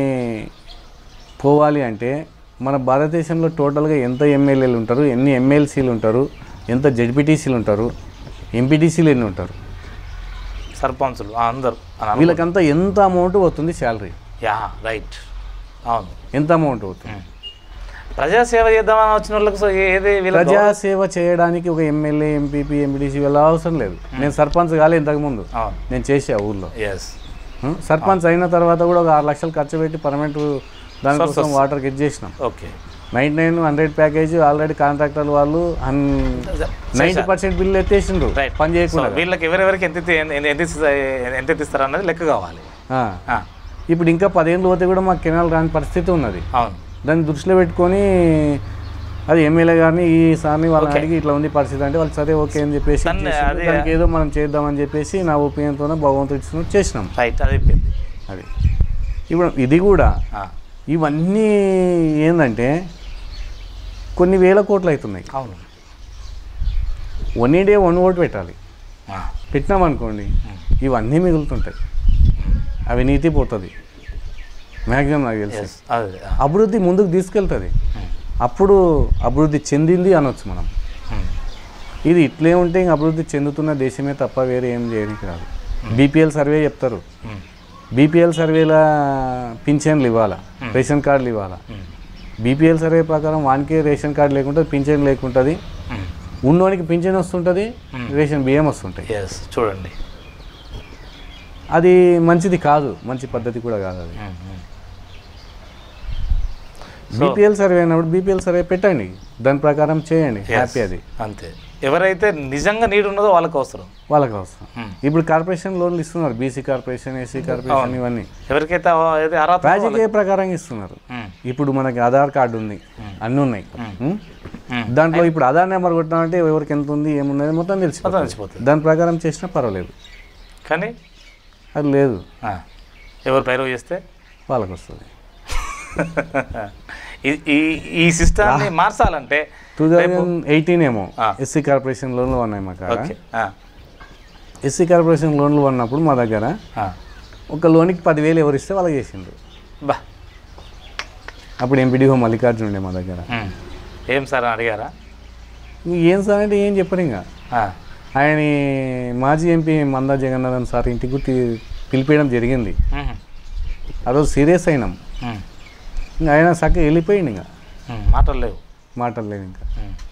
పోవాలి అంటే మన భారతదేశంలో టోటల్గా ఎంత ఎమ్మెల్యేలు ఉంటారు, ఎన్ని ఎమ్మెల్సీలు ఉంటారు, ఎంత జెడ్పీటీసీలు ఉంటారు, ఎంపీటీసీలు ఎన్ని ఉంటారు, సర్పంచులు అందరూ, వీళ్ళకంతా ఎంత అమౌంట్ అవుతుంది శాలరీ? యా రైట్, అవును. ఎంత అమౌంట్ అవుతుంది? ప్రజాసేవ చేద్దామని వచ్చిన వాళ్ళకి ఏది ప్రజాసేవ చేయడానికి ఒక ఎమ్మెల్యే, ఎంపీపీ, ఎంపీటీసీ వెళ్ళ అవసరం లేదు. నేను సర్పంచ్ కాలే ఇంతకుముందు, నేను చేసా ఊళ్ళో. సర్పంచ్ అయిన తర్వాత కూడా ఒక ఆరు లక్షలు ఖర్చు పెట్టి పర్మనెంట్ దానికోసం వాటర్కి ఇది చేసినాం. Okay. Ninety nine hundred package already కాంట్రాక్టర్లు వాళ్ళు నైంటీ పర్సెంట్ బిల్లు ఎత్తేసిండ్రు పని చేయకుండా. వీళ్ళకి ఎవరెవరికి ఎంత ఎంత ఇస్తారు అన్నది లెక్క కావాలి. ఇప్పుడు ఇంకా పదేళ్ళు పోతే కూడా మాకు కెనాల్ రాని పరిస్థితి ఉన్నది. అవును. దాన్ని దృష్టిలో పెట్టుకొని అది ఎమ్మెల్యే గారిని ఈసారిని వాళ్ళని అడిగి ఇట్లా ఉంది పరిస్థితి అంటే వాళ్ళు సరే ఓకే అని చెప్పేసి దానికి ఏదో మనం చేద్దామని చెప్పేసి నా ఒపీనియన్తోనే భగవంతుడు ఇచ్చిన చేసినాం. అది ఇప్పుడు ఇది కూడా ఇవన్నీ ఏంటంటే కొన్ని వేల కోట్లు అవుతున్నాయి. అవును. వన్ డే వన్ ఓటు పెట్టాలి, పెట్టినామనుకోండి ఇవన్నీ మిగులుతుంటాయి, అవినీతి పోతుంది మ్యాక్సిమం నాకు తెలిసి. అభివృద్ధి ముందుకు తీసుకెళ్తుంది, అప్పుడు అభివృద్ధి చెందింది అనొచ్చు మనం. ఇది ఇట్లే ఉంటే ఇంక అభివృద్ధి చెందుతున్న దేశమే తప్ప వేరే ఏం చేయడానికి రాదు. బీపీఎల్ సర్వే చెప్తారు, బీపీఎల్ సర్వేల పింఛన్లు ఇవ్వాలా, రేషన్ కార్డులు ఇవ్వాలా. బీపీఎల్ సర్వే ప్రకారం వానికి రేషన్ కార్డు లేకుంటుంది, పింఛన్ లేకుంటుంది, ఉన్నోనికి పింఛన్ వస్తుంటుంది, రేషన్ బియ్యం వస్తుంటాయి. చూడండి, అది మంచిది కాదు, మంచి పద్ధతి కూడా కాదు అది. బీపీఎల్ సర్వే అయినప్పుడు బీపీఎల్ సర్వే పెట్టండి, దాని ప్రకారం చేయండి, హ్యాపీ. అది అంతే. ఎవరైతే నిజంగా నీడు ఉన్నదో వాళ్ళకి అవసరం, వాళ్ళకి అవసరం. ఇప్పుడు కార్పొరేషన్ లోన్లు ఇస్తున్నారు, బీసీ కార్పొరేషన్, ఎస్సీ కార్పొరేషన్, ఇవన్నీ ఎవరికైతే రాజకీయ ప్రకారంగా ఇస్తున్నారు. ఇప్పుడు మనకి ఆధార్ కార్డు ఉంది, అన్నీ ఉన్నాయి దాంట్లో. ఇప్పుడు ఆధార్ నెంబర్ కొట్టామంటే ఎవరికి ఎంత ఉంది ఏమున్నది మొత్తం తెలిసిపోతుంది, దాని ప్రకారం చేసినా పర్వాలేదు. కానీ అది లేదు, ఎవరు పైరవ్ చేస్తే వాళ్ళకి వస్తుంది. ఈ సిస్టమ్ని మార్చాలంటే టూ థౌజండ్ ఎయిటీన్ ఏమో ఎస్సీ కార్పొరేషన్ లోన్లు ఉన్నాయి మా కాడ. ఎస్సీ కార్పొరేషన్ లోన్లు ఉన్నప్పుడు మా దగ్గర ఒక లోన్కి పదివేలు ఎవరు ఇస్తే వాళ్ళకి చేసిండ్రు. బా అప్పుడు ఎంపీడీఓ మల్లికార్జున ఉండే మా దగ్గర. ఏం సార్ అడిగారా? ఏం సార్ అంటే ఏం చెప్పరు, ఇంకా ఆయన మాజీ ఎంపీ మందా జగన్నాథన్ సార్ ఇంటికి గుర్తి పిలిపేయడం జరిగింది. ఆ రోజు సీరియస్ అయినాం. ఇంకా ఆయన చక్కగా వెళ్ళిపోయింది. ఇంకా మాటలు లేవు మాటలు లేవు. ఇంకా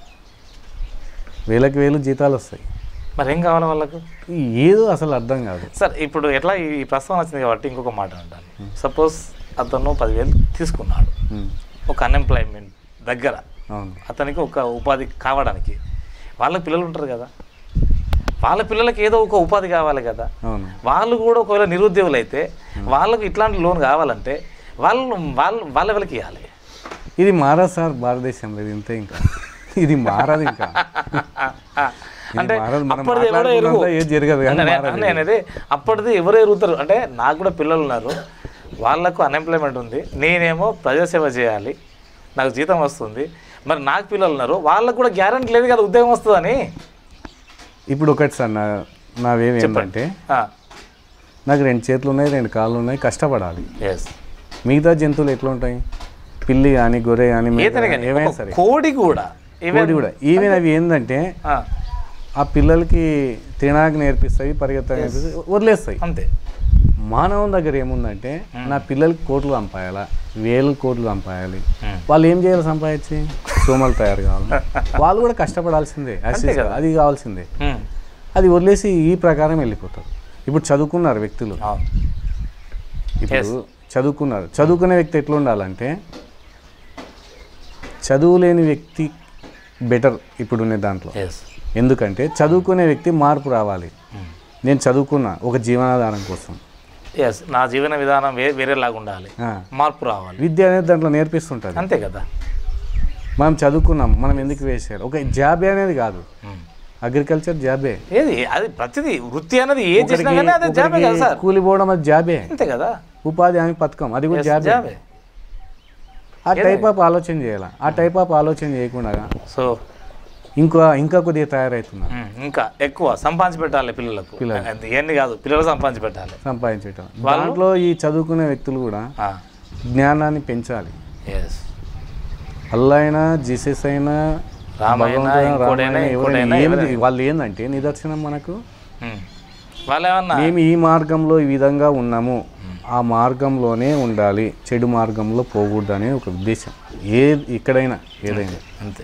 వేలకు వేలు జీతాలు వస్తాయి. మరి ఏం కావాలి వాళ్ళకు? ఏదో అసలు అర్థం కాదు సార్. ఇప్పుడు ఎట్లా ఈ ప్రస్తావన వచ్చింది కాబట్టి ఇంకొక మాట అంటాను. సపోజ్ అతను పదివేలు తీసుకున్నాడు ఒక అన్ఎంప్లాయ్మెంట్ దగ్గర, అతనికి ఒక ఉపాధి కావడానికి. వాళ్ళ పిల్లలు ఉంటారు కదా, వాళ్ళ పిల్లలకి ఏదో ఒక ఉపాధి కావాలి కదా. వాళ్ళు కూడా ఒకవేళ నిరుద్యోగులు అయితే వాళ్ళకు ఇట్లాంటి లోన్ కావాలంటే వాళ్ళు వాళ్ళు వాళ్ళ వాళ్ళకి ఇవ్వాలి. ఇది మారదు సార్ భారతదేశంలో. ఇది ఇంతే, ఇంకా ఇది మారదు. ఇంకా అంటే అప్పటిది ఎవరో ఎరుగు అనేది అప్పటిది ఎవరో ఎరుగుతారు. అంటే నాకు కూడా పిల్లలు ఉన్నారు, వాళ్ళకు అన్ఎంప్లాయ్మెంట్ ఉంది, నేనేమో ప్రజాసేవ చేయాలి, నాకు జీతం వస్తుంది. మరి నాకు పిల్లలు ఉన్నారు, వాళ్ళకు కూడా గ్యారెంటీ లేదు కదా ఉద్యోగం వస్తుందని. ఇప్పుడు ఒకటి సార్ నా నావేమి ఏంటంటే, నాకు రెండు చేతులు ఉన్నాయి, రెండు కాళ్ళు ఉన్నాయి, కష్టపడాలి. మిగతా జంతువులు ఎట్లా ఉంటాయి, పిల్లి కానీ గొర్రె కానీ ఏమైనా సరే, కోడి కూడా కోడి కూడా ఈవెన్ అవి ఏంటంటే ఆ పిల్లలకి తినడానికి నేర్పిస్తాయి, పరిగెత్తడానికి నేర్పిస్తాయి, వదిలేస్తాయి అంతే. మానవం దగ్గర ఏముందంటే నా పిల్లలకి కోట్లు సంపాయాలా, వేలు కోట్లు సంపాయాలి. వాళ్ళు ఏం చేయాలి సంపాదించి? సోమలు తయారు కావాలి. వాళ్ళు కూడా కష్టపడాల్సిందే, అది కావాల్సిందే. అది వదిలేసి ఈ ప్రకారం వెళ్ళిపోతారు. ఇప్పుడు చదువుకున్నారు వ్యక్తులు, ఇప్పుడు చదువుకున్నారు. చదువుకునే వ్యక్తి ఎట్లా ఉండాలంటే, చదువు లేని వ్యక్తి బెటర్ ఇప్పుడున్న దాంట్లో. ఎందుకంటే చదువుకునే వ్యక్తి మార్పు రావాలి. నేను చదువుకున్నా ఒక జీవనాధారం కోసం, ఎస్ నా జీవన విధానం వే వేరేలాగా ఉండాలి, మార్పు రావాలి. విద్య అనేది దాంట్లో నేర్పిస్తుంటుంది, అంతే కదా. మనం చదువుకున్నాం, మనం ఎందుకు వేసారు? ఒక జాబే అనేది కాదు, అగ్రికల్చర్ జాబే. ఏది అది ప్రతిదీ వృత్తి అనేది ఏ చేసినా కానీ అదే జాబే కదా సార్. కూలి పోవడం అది జాబే, అంతే కదా. ఉపాధి హామీ పథకం అది కూడా జాబే. ఆ టైప్ ఆఫ్ ఆలోచన చేయాలి. ఆ టైప్ ఆఫ్ ఆలోచన చేయకుండా సో ఇంకా ఇంకా కొద్దిగా తయారవుతున్నారు. ఇంకా ఎక్కువ సంపాదించి పెట్టాలి పిల్లలకు, ఇవన్నీ కాదు పిల్లలు సంపాదించి పెట్టాలి, సంపాదించటం. దాంట్లో ఈ చదువుకునే వ్యక్తులు కూడా జ్ఞానాన్ని పెంచాలి. అల్లా అయినా, జీసస్ అయినా, వాళ్ళు ఏంటంటే నిదర్శనం మనకు. మేము ఈ మార్గంలో ఈ విధంగా ఉన్నాము, ఆ మార్గంలోనే ఉండాలి, చెడు మార్గంలో పోకూడదు అనే ఒక ఉద్దేశం. ఏ ఎక్కడైనా ఏదైనా అంతే.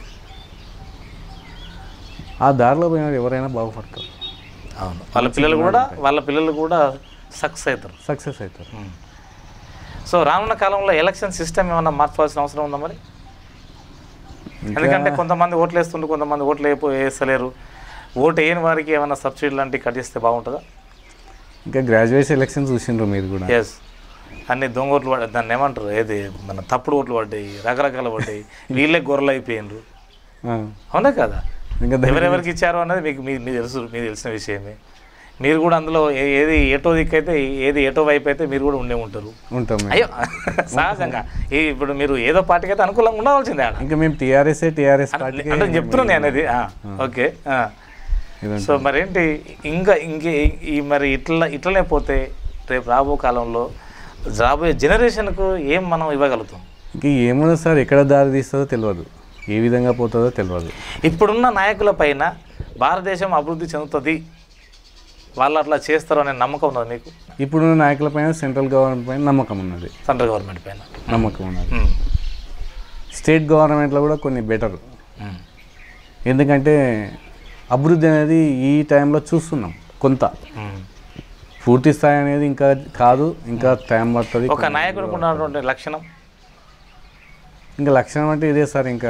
ఆ దారిలో పోయిన ఎవరైనా బాగుపడతారు. అవును, వాళ్ళ పిల్లలు కూడా వాళ్ళ పిల్లలు కూడా సక్సెస్ అవుతారు సక్సెస్ అవుతారు సో రానున్న కాలంలో ఎలక్షన్ సిస్టమ్ ఏమన్నా మార్చాల్సిన అవసరం ఉందా మరి? ఎందుకంటే కొంతమంది ఓట్లు వేస్తుంటే కొంతమంది ఓట్లు వేస్తలేరు. ఓటు వేయని వారికి ఏమైనా సబ్సిడీ లాంటివి కట్ చేస్తే బాగుంటుందా? ఇంకా గ్రాడ్యుయేట్ ఎలక్షన్ చూసిండ్రు మీరు కూడా. ఎస్, అన్ని దొంగ ఓట్లు పడ్డాయి, దాన్ని ఏమంటారు, ఏది మన తప్పుడు ఓట్లు పడ్డాయి, రకరకాల పడ్డాయి, వీళ్ళే గొర్రెలు అయిపోయినరు. అవునా కదా? ఎవరెవరికి ఇచ్చారో అన్నది మీకు మీకు తెలుసు, మీకు తెలిసిన విషయమే. మీరు కూడా అందులో ఏది ఏటో దిక్కైతే ఏది ఏటో వైపు అయితే మీరు కూడా ఉండే ఉంటారు. ఉంటాం. అయ్యో సహజంగా ఇప్పుడు మీరు ఏదో పార్టీకి అయితే అనుకూలంగా ఉండవలసిందే. ఇంకా మేము టీఆర్ఎస్ టీఆర్ఎస్ అంటే చెప్తున్నాను నేను అనేది. ఓకే, సో మరేంటి ఇంకా ఇంకే ఈ మరి ఇట్లా ఇట్లనే పోతే రేపు రాబో కాలంలో రాబోయే జనరేషన్కు ఏం మనం ఇవ్వగలుగుతాం? ఇంక ఏమన్నా సార్, ఎక్కడ దారి తీస్తుందో తెలియదు, ఏ విధంగా పోతుందో తెలియదు. ఇప్పుడున్న నాయకుల పైన భారతదేశం అభివృద్ధి చెందుతుంది, వాళ్ళు అట్లా చేస్తారు అనే నమ్మకం ఉన్నది మీకు? ఇప్పుడున్న నాయకుల పైన, సెంట్రల్ గవర్నమెంట్ పైన నమ్మకం ఉన్నది. సెంట్రల్ గవర్నమెంట్ పైన నమ్మకం ఉన్నది. స్టేట్ గవర్నమెంట్లో కూడా కొన్ని బెటర్. ఎందుకంటే అభివృద్ధి అనేది ఈ టైంలో చూస్తున్నాం. కొంత పూర్తి స్థాయి అనేది ఇంకా కాదు, ఇంకా టైం పడుతుంది. ఒక నాయకుడికి ఉన్నటువంటి లక్షణం, ఇంకా లక్షణం అంటే ఇదే సార్, ఇంకా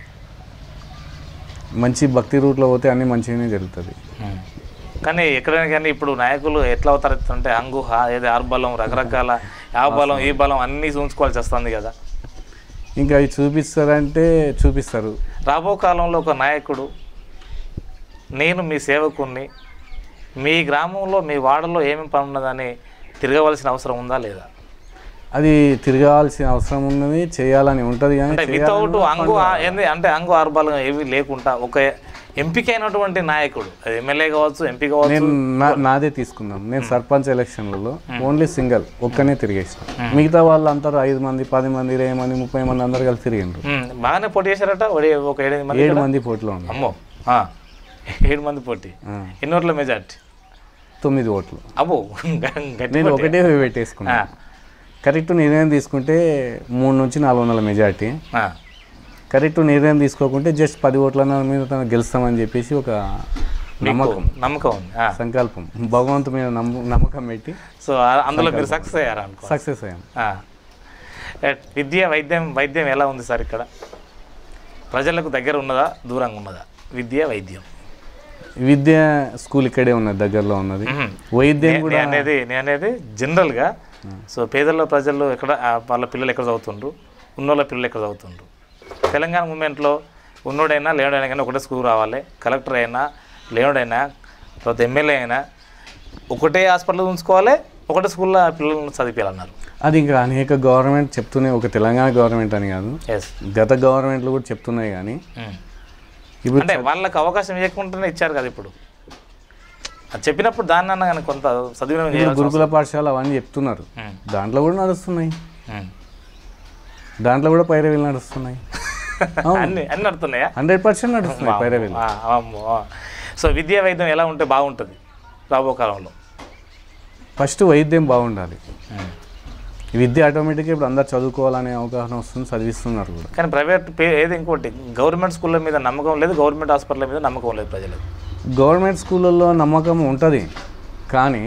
మంచి భక్తి రూట్లో పోతే అన్నీ మంచిగానే జరుగుతుంది. కానీ ఎక్కడైనా కానీ ఇప్పుడు నాయకులు ఎట్లా అవుతారు అంటే హంగు ఏది ఆర్బలం, రకరకాల ఆ బలం ఈ బలం అన్నీ చూసుకోవాల్సి వస్తుంది కదా. ఇంకా అవి చూపిస్తారంటే చూపిస్తారు. రాబో కాలంలో ఒక నాయకుడు, నేను మీ సేవకుణ్ణి, మీ గ్రామంలో మీ వాడలో ఏమేమి పని ఉన్నదని తిరగవలసిన అవసరం ఉందా లేదా? అది తిరగాల్సిన అవసరం ఉన్నది, చేయాలని ఉంటుంది. కానీ వితౌట్ అంగు ఏంది అంటే అంగు ఆర్బాలు ఏవి లేకుండా ఒక ఎంపిక అయినటువంటి నాయకుడు, అది ఎమ్మెల్యే కావచ్చు, ఎంపీ కావచ్చు. నేను నాదే తీసుకుందాం. నేను సర్పంచ్ ఎలక్షన్లలో ఓన్లీ సింగిల్ ఒక్కనే తిరిగేసిన. మిగతా వాళ్ళు అందరూ ఐదు మంది, పది మంది, ఇరవై మంది, ముప్పై మంది అందరు కలిసి తిరిగిండ్రు. బాగానే పోటీ చేశారట. ఒక ఏడు మంది ఏడు మంది పోటీలో ఉన్నారు. అమ్మో, ఏడు మంది పోటీ. ఎన్ని ఓట్ల మెజార్టీ? తొమ్మిది ఓట్లు. అబ్బో, నేను ఒకటే పెట్టేసుకున్నా. కరెక్ట్ నిర్ణయం తీసుకుంటే మూడు నుంచి నాలుగు వందల మెజార్టీ. కరెక్ట్ నిర్ణయం తీసుకోకుంటే జస్ట్ పది ఓట్ల మీద గెలుస్తామని చెప్పేసి ఒక నమ్మకం నమ్మకం ఉంది, సంకల్పం, భగవంతు మీద నమ్మకం పెట్టి సో అందులో మీరు సక్సెస్ అయ్యారా? సక్సెస్ అయ్యాం. విద్య వైద్యం వైద్యం ఎలా ఉంది సార్ ఇక్కడ? ప్రజలకు దగ్గర ఉన్నదా, దూరంగా ఉన్నదా విద్య వైద్యం? విద్య స్కూల్ ఇక్కడే ఉన్నది, దగ్గరలో ఉన్నది. వైద్యం కూడా అనేది నేను అనేది జనరల్గా సో పేదల్లో ప్రజల్లో ఎక్కడ వాళ్ళ పిల్లలు ఎక్కడ చదువుతుండ్రు, ఉన్నోళ్ళ పిల్లలు ఎక్కడ చదువుతుండ్రు? తెలంగాణ మూమెంట్లో ఉన్నోడైనా లేనోడైనా కానీ ఒకటే స్కూల్ రావాలి, కలెక్టర్ అయినా లేనోడైనా తర్వాత ఎమ్మెల్యే అయినా ఒకటే హాస్పిటల్ ఉంచుకోవాలి, ఒకటే స్కూల్లో పిల్లలను చదివించాలన్నారు. అది ఇంకా అనేక గవర్నమెంట్ చెప్తున్నాయి, ఒక తెలంగాణ గవర్నమెంట్ అని కాదు, గత గవర్నమెంట్లు కూడా చెప్తున్నాయి. కానీ ఇప్పుడు అంటే వాళ్ళకి అవకాశం ఇవ్వకుండానే ఇచ్చారు కదా. ఇప్పుడు అది చెప్పినప్పుడు దాన్ని అన్న కానీ కొంత చదివిన గురుకుల పాఠశాల అవన్నీ చెప్తున్నారు, దాంట్లో కూడా నడుస్తున్నాయి, దాంట్లో కూడా పైరవీలు నడుస్తున్నాయి, అన్ని అన్ని నడుస్తున్నాయా? హండ్రెడ్ పర్సెంట్ నడుస్తున్నాయి పైరవీలు. సో విద్యా వైద్యం ఎలా ఉంటే బాగుంటుంది రాబో కాలంలో? ఫస్ట్ వైద్యం బాగుండాలి. విద్య ఆటోమేటిక్గా ఇప్పుడు అందరు చదువుకోవాలనే అవగాహన వస్తుంది, చదివిస్తున్నారు కూడా. కానీ ప్రైవేట్ ఏది ఇంకోటి గవర్నమెంట్ స్కూళ్ళ మీద నమ్మకం లేదు, గవర్నమెంట్ హాస్పిటల్ మీద నమ్మకం లేదు ప్రజలకు. గవర్నమెంట్ స్కూళ్ళల్లో నమ్మకం ఉంటుంది, కానీ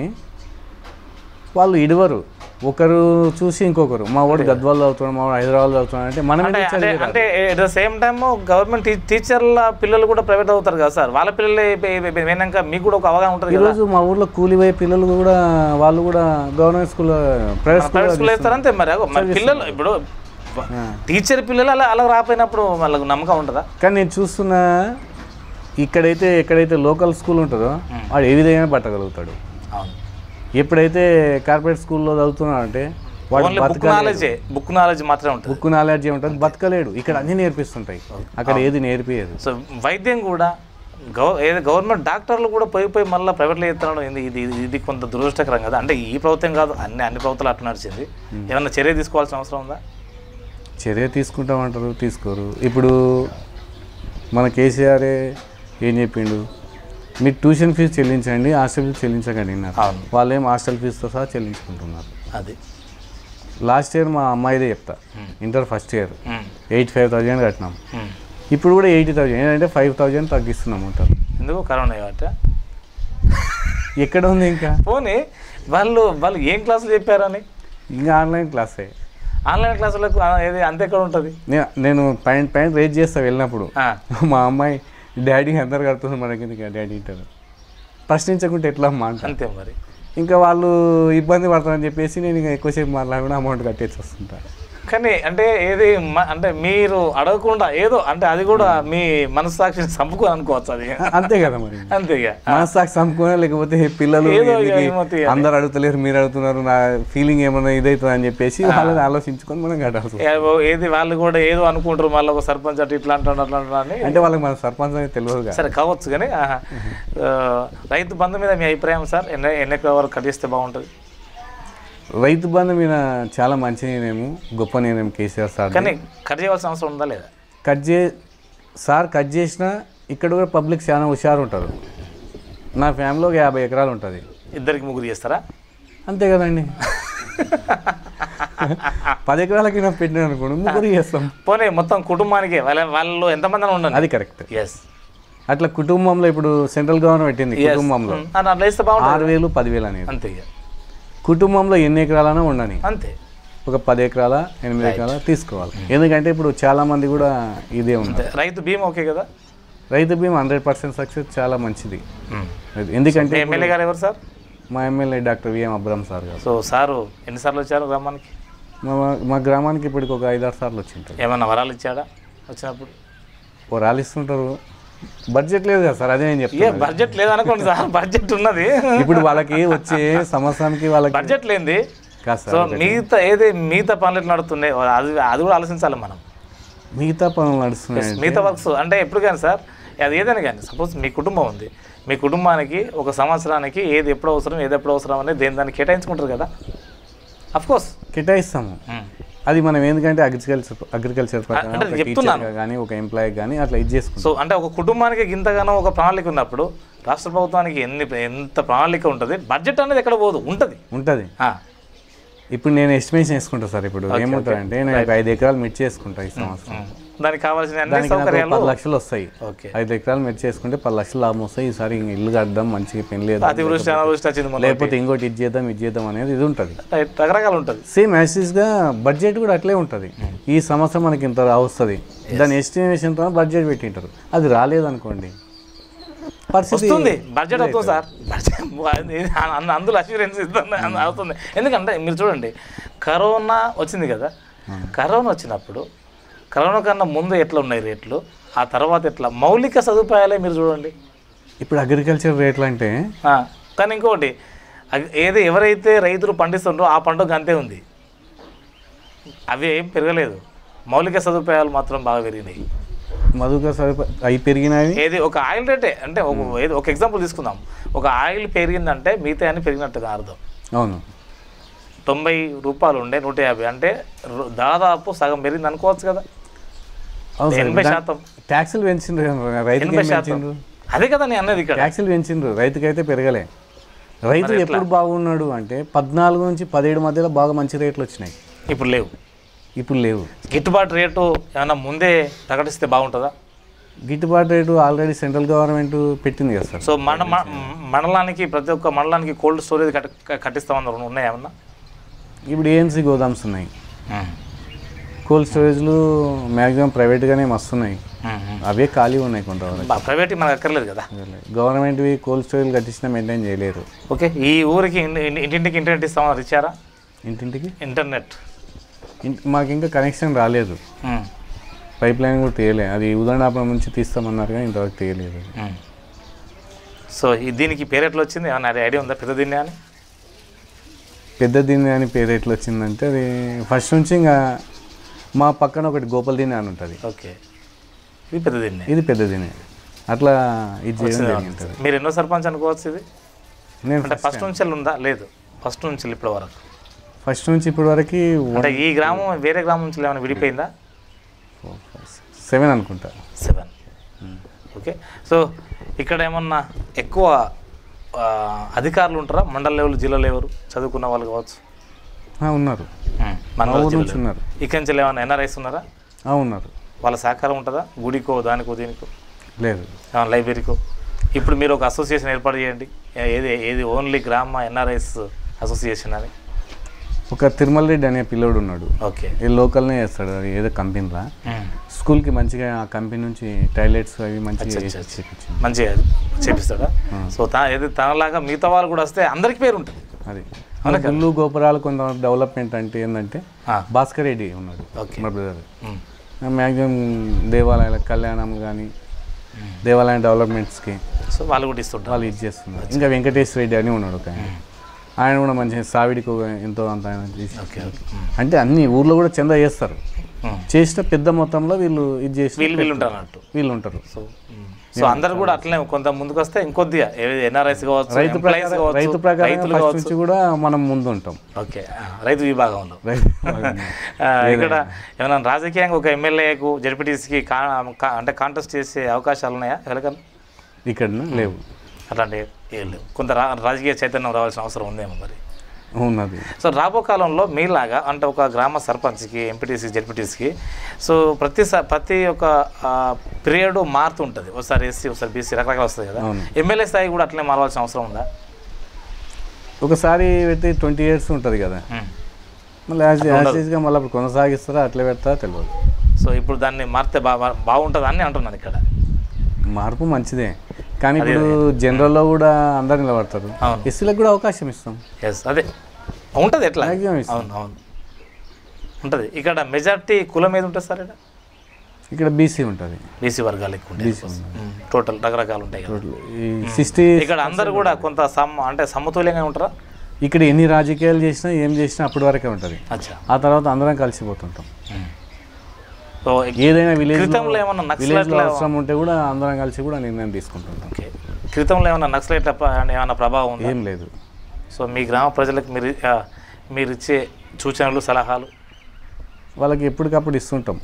వాళ్ళు ఇడవరు. ఒకరు చూసి ఇంకొకరు, మా వాడు గద్వాల్ చదువుతున్నాడు, మా వాడు హైదరాబాద్ చదువుతున్నాడు అంటే మనం అంటే at the same time government టీచర్ల పిల్లలు కూడా ప్రైవేట్ అవుతారు కదా సార్, వాళ్ళ పిల్లలే వినాక మీకు కూడా ఒక అవగాహన ఉంటుంది. ఈరోజు మా ఊర్లో కూలిపోయే పిల్లలు కూడా వాళ్ళు కూడా గవర్నమెంట్ స్కూల్ ప్రైవేట్ స్కూల్ వేస్తారు అంతే. మరి పిల్లలు ఇప్పుడు టీచర్ పిల్లలు అలా అలా రాపోయినప్పుడు వాళ్ళకు నమ్మకం ఉంటుందా? కానీ నేను చూస్తున్నా ఇక్కడైతే ఎక్కడైతే లోకల్ స్కూల్ ఉంటుందో వాడు ఏ విధంగా పట్టగలుగుతాడు. ఎప్పుడైతే కార్పొరేట్ స్కూల్లో చదువుతున్నాడంటే వాడు బుక్ నాలెడ్జ్ బుక్ నాలెడ్జ్ మాత్రమే ఉంటుంది, బుక్ నాలెడ్జ్ ఉంటుంది, బతకలేడు. ఇక్కడ అన్ని నేర్పిస్తుంటాయి, అక్కడ ఏది నేర్పియదు. సో వైద్యం కూడా గవ ఏదో గవర్నమెంట్ డాక్టర్లు కూడా పోయి పోయి మళ్ళీ ప్రైవేట్లో చేస్తున్నాడు. ఇది ఇది కొంత దురదృష్టకరం కదా. అంటే ఈ ప్రభుత్వం కాదు, అన్ని అన్ని ప్రభుత్వాలు అట్లా నడిచింది. ఏమన్నా చర్య తీసుకోవాల్సిన అవసరం ఉందా? చర్య తీసుకుంటామంటారు, తీసుకోరు. ఇప్పుడు మన కేసీఆరే ఏం చెప్పిండు, మీరు ట్యూషన్ ఫీజు చెల్లించండి, హాస్టల్ ఫీజు చెల్లించకండి అన్నారు. వాళ్ళు ఏం హాస్టల్ ఫీజుతో సహా చెల్లించుకుంటున్నారు. అది లాస్ట్ ఇయర్ మా అమ్మాయిదే చెప్తా, inter first year eighty five thousand కట్టినాం. ఇప్పుడు కూడా ఎయిటీ థౌజండ్ ఏంటంటే ఫైవ్ థౌజండ్ తగ్గిస్తున్నాం ఉంటారు. ఎందుకు? కరోనా కాబట్టి. ఎక్కడ ఉంది ఇంకా? పోనీ వాళ్ళు వాళ్ళు ఏం క్లాసులు చెప్పారని? ఇంకా ఆన్లైన్ క్లాసే. ఆన్లైన్ క్లాసులకు ఏది అంతే ఎక్కడ ఉంటుంది? నేను పాయింట్ పాయింట్ రేట్ చేస్తా వెళ్ళినప్పుడు, మా అమ్మాయి డాడీ అందరు కడుతుంది మనకి, డాడీ ఇంటారు. ప్రశ్నించకుంటే ఎట్లా అమ్మా అంటే అంతే. మరి ఇంకా వాళ్ళు ఇబ్బంది పడతారని చెప్పేసి నేను ఇంకా ఎక్కువసేపు మాట్లాడకుండా అమౌంట్ కట్టేసి వస్తుంటాను. కానీ అంటే ఏది అంటే మీరు అడగకుండా ఏదో అంటే అది కూడా మీ మనస్సాక్షిని చంపుకొని అనుకోవచ్చు. అది అంతే కదా మరి, అంతేగా మనస్సాక్షి చంపుకొని. లేకపోతే పిల్లలు అందరు అడుగుతలేరు, మీరు అడుగుతున్నారు, నా ఫీలింగ్ ఏమన్నా ఇదవుతుంది అని చెప్పేసి వాళ్ళని ఆలోచించుకొని మనం కట్టాల్సి. ఏది వాళ్ళు కూడా ఏదో అనుకుంటారు, మళ్ళీ ఒక సర్పంచ్ అట్లా ఇట్లా అంటాడు అట్లా అని. అంటే వాళ్ళకి మన సర్పంచ్ అనేది తెలియదు. సరే కావచ్చు, కానీ రైతు బంధు మీద మీ అభిప్రాయం సార్? ఎన్ని ఎన్ని వరకు కట్ చేస్తే బాగుంటుంది? రైతు బంధు మీద చాలా మంచి నేనేమో గొప్ప నేనేమో కేసీఆర్ సార్. కానీ కట్ చేయవలసిన అవసరం ఉందా లేదా? కట్ చే సార్ కట్ చేసినా ఇక్కడ కూడా పబ్లిక్ చాలా హుషారు ఉంటారు. నా ఫ్యామిలీలో ఒక యాభై ఎకరాలు ఉంటుంది. ఇద్దరికి ముగ్గురు చేస్తారా? అంతే కదండి. పది ఎకరాలకి నాకు పెట్టిన అనుకోండి, ముగ్గురు చేస్తాం. పోనీ మొత్తం కుటుంబానికి వాళ్ళ వాళ్ళు ఎంతమంది ఉండాలి? అది కరెక్ట్. ఎస్. అట్లా కుటుంబంలో ఇప్పుడు సెంట్రల్ గవర్నమెంట్ పెట్టింది కుటుంబంలో ఆరు వేలు పదివేలు అనేది. అంతే. కుటుంబంలో ఎన్ని ఎకరాలైనా ఉండని, అంతే. ఒక పది ఎకరాల ఎనిమిది ఎకరాల తీసుకోవాలి. ఎందుకంటే ఇప్పుడు చాలా మంది కూడా ఇదే ఉంది. రైతు బీమా ఓకే కదా? రైతు బీమా హండ్రెడ్ పర్సెంట్ సక్సెస్, చాలా మంచిది. ఎందుకంటే ఎమ్మెల్యే గారు ఎవరు సార్? మా MLA doctor V M Abraham sir గారు. సో సారు ఎన్నిసార్లు వచ్చారు గ్రామానికి? మా మా గ్రామానికి ఇప్పటికి ఒక ఐదారు సార్లు వచ్చింటారు. ఏమన్నా వరాలు ఇచ్చాడా వచ్చినప్పుడు? వరాలు ఇస్తుంటారు. బడ్జెట్ లేదు కదా సార్, అదే నేను చెప్తాను. బడ్జెట్ లేదు అనుకోండి సార్, బడ్జెట్ ఉన్నది. ఇప్పుడు వాళ్ళకి వచ్చే సంవత్సరానికి వాళ్ళకి బడ్జెట్ లేనిది. సో మిగతా ఏది మిగతా పనులు ఎట్లా నడుస్తున్నాయి అది అది కూడా ఆలోచించాలి మనం. మిగతా పనులు నడుస్తున్నాయి, మిగతా వర్క్స్ అంటే ఎప్పుడు కానీ సార్ అది ఏదైనా కానీ సపోజ్ మీ కుటుంబం ఉంది, మీ కుటుంబానికి ఒక సంవత్సరానికి ఏది ఎప్పుడు అవసరం ఏది ఎప్పుడు అవసరం అనేది దేని దాన్ని కేటాయించుకుంటారు కదా. అఫ్కోర్స్ కేటాయిస్తాము. అది మనం ఎందుకంటే అగ్రికల్చర్ అగ్రికల్చర్ ప్రకారం కానీ ఒక ఎంప్లాయీ కానీ అట్లా ఇది చేసుకుంటాం. సో అంటే ఒక కుటుంబానికి ఇంతగానో ఒక ప్రణాళిక ఉన్నప్పుడు రాష్ట్ర ప్రభుత్వానికి ఎన్ని ఎంత ప్రణాళిక ఉంటుంది, బడ్జెట్ అనేది ఎక్కడ పోదు ఉంటుంది ఉంటుంది. ఇప్పుడు నేను ఎస్టిమేషన్ వేసుకుంటా సార్. ఇప్పుడు ఏమవుతుందంటే నేను ఒక ఐదు ఎకరాలు మిర్చి చేసుకుంటా ఈ సంవత్సరం, దానికి కావాల్సిన పది లక్షలు వస్తాయి. ఐదు ఎకరాలు మిర్చి చేసుకుంటే పది లక్షలు లాభం వస్తాయి. ఈసారి ఇల్లు కడదాం, మంచిగా పెళ్లి లేకపోతే ఇంకోటి ఇది చేద్దాం ఇది చేద్దాం అనేది ఇది ఉంటుంది, రకరకాలు ఉంటుంది. సేమ్ యాసిస్గా బడ్జెట్ కూడా అట్లే ఉంటుంది. ఈ సంవత్సరం మనకి ఇంత వస్తుంది, దాని ఎస్టిమేషన్ బడ్జెట్ పెట్టింటారు, అది రాలేదనుకోండి వస్తుంది, బడ్జెట్ అవుతుంది సార్. అందులో అష్యూరెన్స్ ఇస్తుంది అవుతుంది. ఎందుకంటే మీరు చూడండి, కరోనా వచ్చింది కదా, కరోనా వచ్చినప్పుడు కరోనా కన్నా ముందు ఎట్లా ఉన్నాయి రేట్లు, ఆ తర్వాత ఎట్లా మౌలిక సదుపాయాలే మీరు చూడండి. ఇప్పుడు అగ్రికల్చర్ రేట్లు అంటే కానీ ఇంకోటి ఏది ఎవరైతే రైతులు పండిస్తుండ్రో ఆ పంటకు అంతే ఉంది, అవి ఏం పెరగలేదు. మౌలిక సదుపాయాలు మాత్రం బాగా పెరిగినాయి. మధుక సదుపాయం అవి పెరిగినాయి. ఏది ఒక ఆయిల్ రేటే అంటే ఒక ఏది ఒక ఎగ్జాంపుల్ తీసుకుందాం, ఒక ఆయిల్ పెరిగిందంటే మిగతా అని పెరిగినట్టుగా అర్థం. అవును, తొంభై రూపాయలు ఉండే నూట యాభై అంటే దాదాపు సగం పెరిగింది అనుకోవచ్చు కదా. ఎనభై శాతం ట్యాక్సులు పెంచిండ్రు రైతు, అదే కదా నేను అన్నది. ఇక్కడ ట్యాక్సులు పెంచిండ్రు, రైతుకైతే పెరగలే. రైతు ఎప్పుడు బాగున్నాడు అంటే పద్నాలుగు నుంచి పదిహేడు మధ్యలో బాగా మంచి రేట్లు వచ్చినాయి. ఇప్పుడు లేవు, ఇప్పుడు లేవు. గిట్టుబాటు రేటు ఏమైనా ముందే ప్రకటిస్తే బాగుంటుందా? గిట్టుబాటు రేటు ఆల్రెడీ సెంట్రల్ గవర్నమెంట్ పెట్టింది కదా సార్. సో మన మండలానికి ప్రతి ఒక్క మండలానికి కోల్డ్ స్టోరేజ్ కట్టి కట్టిస్తామన్నారు, ఉన్నాయా ఏమన్నా? ఇప్పుడు ఏఎన్సీ గోదామ్స్ ఉన్నాయి, కోల్డ్ స్టోరేజ్లు మ్యాక్సిమం ప్రైవేట్గానే మస్తున్నాయి, అవే ఖాళీ ఉన్నాయి కొంతవరకు. ప్రైవేట్ మనకు అక్కర్లేదు కదా, గవర్నమెంట్వి కోల్డ్ స్టోరేజ్ కట్టించినా మెయింటైన్ చేయలేరు. ఓకే, ఈ ఊరికి ఇంటింటికి ఇంటర్నెట్ ఇస్తామన్నారు, ఇచ్చారా? ఇంటింటికి ఇంటర్నెట్ మాకు ఇంకా కనెక్షన్ రాలేదు, పైప్ లైన్ కూడా తీయలేదు. అది ఉదాహరణ నుంచి తీస్తామన్నారు కానీ ఇంతవరకు తీయలేదు. సో దీనికి పేరు ఎట్లా వచ్చింది, ఏమన్నా ఐడియా ఉందా? పెద్ద దిన్నె అని పెద్ద దిన్నె అని పేరు ఎట్లా వచ్చిందంటే అది ఫస్ట్ నుంచి ఇంకా మా పక్కన ఒకటి గోపాల్ దిన్నె అని ఉంటుంది. ఓకే, ఇది పెద్ద దిన్నె, ఇది పెద్ద దిన్నె, అట్లా ఇది చేయడం జరిగింది. మీరు ఎన్నో సర్పంచ్ అనుకోవచ్చు ఇది? నేను ఫస్ట్ నుంచి ఉందా? లేదు, ఫస్ట్ నుంచి ఇప్పటి వరకు. ఫస్ట్ నుంచి ఇప్పటి వరకు అంటే ఈ గ్రామం వేరే గ్రామం నుంచి ఏమైనా విడిపోయిందా? సెవెన్ అనుకుంటా, సెవెన్. ఓకే, సో ఇక్కడ ఏమన్నా ఎక్కువ అధికారులు ఉంటారా? మండల లెవెల్, జిల్లా లెవెల్ చదువుకున్న వాళ్ళు కావచ్చు ఉన్నారు, ఉన్నారు. ఇక్కడి నుంచి ఏమన్నా ఎన్ఆర్ఐస్ ఉన్నారా? ఉన్నారు. వాళ్ళ సహకారం ఉంటుందా? గుడికో దానికో దీనికో? లేదు. లైబ్రరీకో? ఇప్పుడు మీరు ఒక అసోసియేషన్ ఏర్పాటు చేయండి, ఏది ఏది ఓన్లీ గ్రామ ఎన్ఆర్ఐస్ అసోసియేషన్ అని. ఒక తిరుమల రెడ్డి అనే పిల్లోడు ఉన్నాడు, ఓకే, ఏ లోకల్నే చేస్తాడు, అది ఏదో కంపెనీలా స్కూల్కి మంచిగా ఆ కంపెనీ నుంచి టాయిలెట్స్ అవి మంచిగా మంచిగా చేపిస్తాడా? సో ఏది తనలాగా మిగతా వాళ్ళు కూడా వస్తే అందరికి పేరు ఉంటుంది. అది గుళ్ళు గోపురాలు కొంత డెవలప్మెంట్ అంటే ఏంటంటే భాస్కర్ రెడ్డి ఉన్నాడు మా బ్రదర్, మ్యాక్సిమం దేవాలయాల కళ్యాణం కానీ దేవాలయం డెవలప్మెంట్స్కి సో వాళ్ళు కూడా ఇస్తుంటారు, వాళ్ళు ఇది చేస్తున్నారు. ఇంకా వెంకటేశ్వర రెడ్డి అని ఉన్నాడు ఒక ఆయన, ఆయన కూడా మంచిగా సావిడికి ఎంతో అంత ఆయన అంటే అన్ని ఊర్లో కూడా చందా చేస్తారు, చేసిన పెద్ద మొత్తంలో వీళ్ళు ఇది చేసి వీళ్ళు ఉంటారు అన్నట్టు వీళ్ళు ఉంటారు. సో సో అందరు కూడా అట్లనే కొంత ముందుకు వస్తే ఇంకొద్దిగా ఎన్ఆర్ఐస్ కావచ్చు, రైతు రైతు ప్రకారం నుంచి కూడా మనం ముందు ఉంటాం. ఓకే, రైతు విభాగంలో ఇక్కడ ఏమైనా రాజకీయంగా ఒక ఎమ్మెల్యేకు జడ్పీటీసీకి అంటే కాంటెస్ట్ చేసే అవకాశాలు ఉన్నాయా ఎవరికన్నా? ఇక్కడ లేవు, అట్లాంటి ఏం లేవు. కొంత రాజకీయ చైతన్యం రావాల్సిన అవసరం ఉందేమో మరి. ఉన్నది. సో రాబో కాలంలో మీలాగా అంటే ఒక గ్రామ సర్పంచ్కి, ఎంపీటీసీ, జడ్పీటీసీకి సో ప్రతి ప్రతి ఒక్క పీరియడ్ మారుతుంటుంది, ఒకసారి ఎస్సీ ఒకసారి బీసీ రకరకాలు వస్తుంది కదా, ఎమ్మెల్యే స్థాయి కూడా అట్లనే మారవలసిన అవసరం ఉందా? ఒకసారి పెట్టి ట్వంటీ ఇయర్స్ ఉంటుంది కదా, మళ్ళీ యాజ్ యాజ్గా మళ్ళీ అప్పుడు కొనసాగిస్తారా అట్లా పెడతారా తెలియదు. సో ఇప్పుడు దాన్ని మారితే బా బాగుంటుంది అని అంటున్నాను. ఇక్కడ మార్పు మంచిదే, కానీ ఇప్పుడు జనరల్లో కూడా అందరు నిలబడతారు, ఎస్సీలకు కూడా అవకాశం ఇస్తాం. ఎస్, అదే ఉంటుంది, ఎట్లా అవును అవును ఉంటుంది. ఇక్కడ మెజార్టీ కులం ఏది ఉంటుంది సార్? ఇక్కడ ఇక్కడ బీసీ ఉంటుంది, బీసీ వర్గాలు ఎక్కువ ఉంటాయి, టోటల్ రకరకాలు ఉంటాయి కదా. సిక్స్టీ ఇక్కడ అందరు కూడా కొంత సమ్ అంటే సమతుల్యంగా ఉంటారా? ఇక్కడ ఎన్ని రాజకీయాలు చేసినా ఏం చేసినా అప్పటి వరకే ఉంటుంది, ఆ తర్వాత అందరం కలిసిపోతుంటాం. ఏదైనా విలేజ్ క్రితంలో ఏమన్నా నక్సలైట్ల అవసరం ఉంటే కూడా అందరం కలిసి కూడా నిర్ణయం తీసుకుంటుంటాం. ఓకే, క్రితంలో ఏమన్నా నక్సలైట్ల ఏమన్నా ప్రభావం ఏం లేదు. సో మీ గ్రామ ప్రజలకు మీరు మీరు ఇచ్చే సూచనలు, సలహాలు వాళ్ళకి ఎప్పటికప్పుడు ఇస్తుంటాం.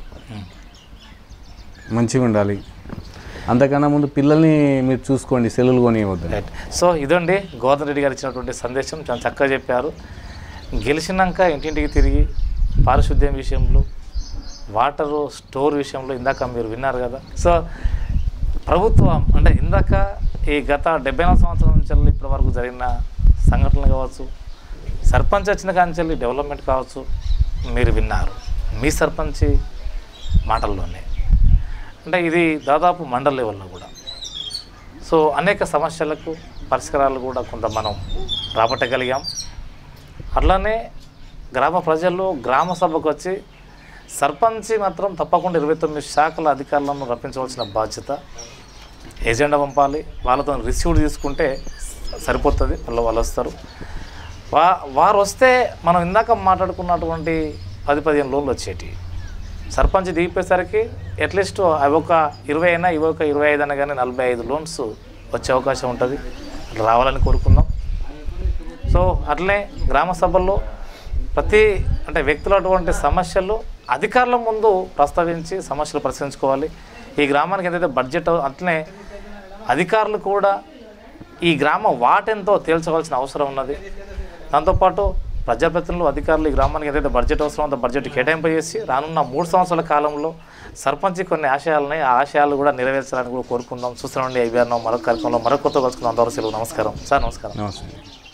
మంచిగా ఉండాలి. అంతకన్నా ముందు పిల్లల్ని మీరు చూసుకోండి, సెల్లులు కొనివ్వద్దు. రైట్. సో ఇదండి గోవర్ధన్ రెడ్డి గారు ఇచ్చినటువంటి సందేశం, చాలా చక్కగా చెప్పారు. గెలిచినాక ఇంటింటికి తిరిగి పారిశుద్ధ్యం విషయంలో, వాటరు స్టోర్ విషయంలో ఇందాక మీరు విన్నారు కదా. సో ప్రభుత్వం అంటే ఇందాక ఈ గత డెబ్బై నాలుగు సంవత్సరాల నుంచి ఇప్పటి వరకు జరిగిన సంఘటనలు కావచ్చు, సర్పంచ్ వచ్చిన కాంచెల్లి డెవలప్మెంట్ కావచ్చు, మీరు విన్నారు మీ సర్పంచ్ మాటల్లోనే. అంటే ఇది దాదాపు మండల లెవెల్లో కూడా. సో అనేక సమస్యలకు పరిష్కారాలు కూడా కొంత మనం రాబట్టగలిగాం. అట్లానే గ్రామ ప్రజలు గ్రామ సభకు వచ్చి సర్పంచ్ మాత్రం తప్పకుండా ఇరవై తొమ్మిది శాఖల అధికారులను రప్పించవలసిన బాధ్యత, ఏజెండా పంపాలి, వాళ్ళతో రిసీవ్డ్ తీసుకుంటే సరిపోతుంది, వాళ్ళు వాళ్ళు వస్తారు. వా వారు వస్తే మనం ఇందాక మాట్లాడుకున్నటువంటి పది పదిహేను లోన్లు వచ్చేటి, సర్పంచ్ దిగిపోయేసరికి అట్లీస్ట్ అవి ఒక ఇరవై అయినా ఇవి ఒక ఇరవై ఐదు అయినా కానీ నలభై ఐదు లోన్స్ వచ్చే అవకాశం ఉంటుంది. అట్లా రావాలని కోరుకుందాం. సో అట్లనే గ్రామ సభల్లో ప్రతి అంటే వ్యక్తుల అటువంటి సమస్యలు అధికారుల ముందు ప్రస్తావించి సమస్యలు పరిశీలించుకోవాలి. ఈ గ్రామానికి ఏదైతే బడ్జెట్, అట్లనే అధికారులు కూడా ఈ గ్రామ వాటెంతో తేల్చవలసిన అవసరం ఉన్నది. దాంతోపాటు ప్రజాప్రతినిధులు, అధికారులు ఈ గ్రామానికి ఏదైతే బడ్జెట్ అవసరం అంత బడ్జెట్ కేటాయింపు చేసి రానున్న మూడు సంవత్సరాల కాలంలో సర్పంచ్ కొన్ని ఆశయాలున్నాయి, ఆ ఆశయాలు కూడా నెరవేర్చాలని కూడా కోరుకుందాం. చూస్తున్నాండి ఐబీఆర్ మరొక కార్యక్రమంలో మరొక కొత్త కలుసుకుందాం. అంతవరకు సెలవు. నమస్కారం సార్. నమస్కారం. నమస్తే.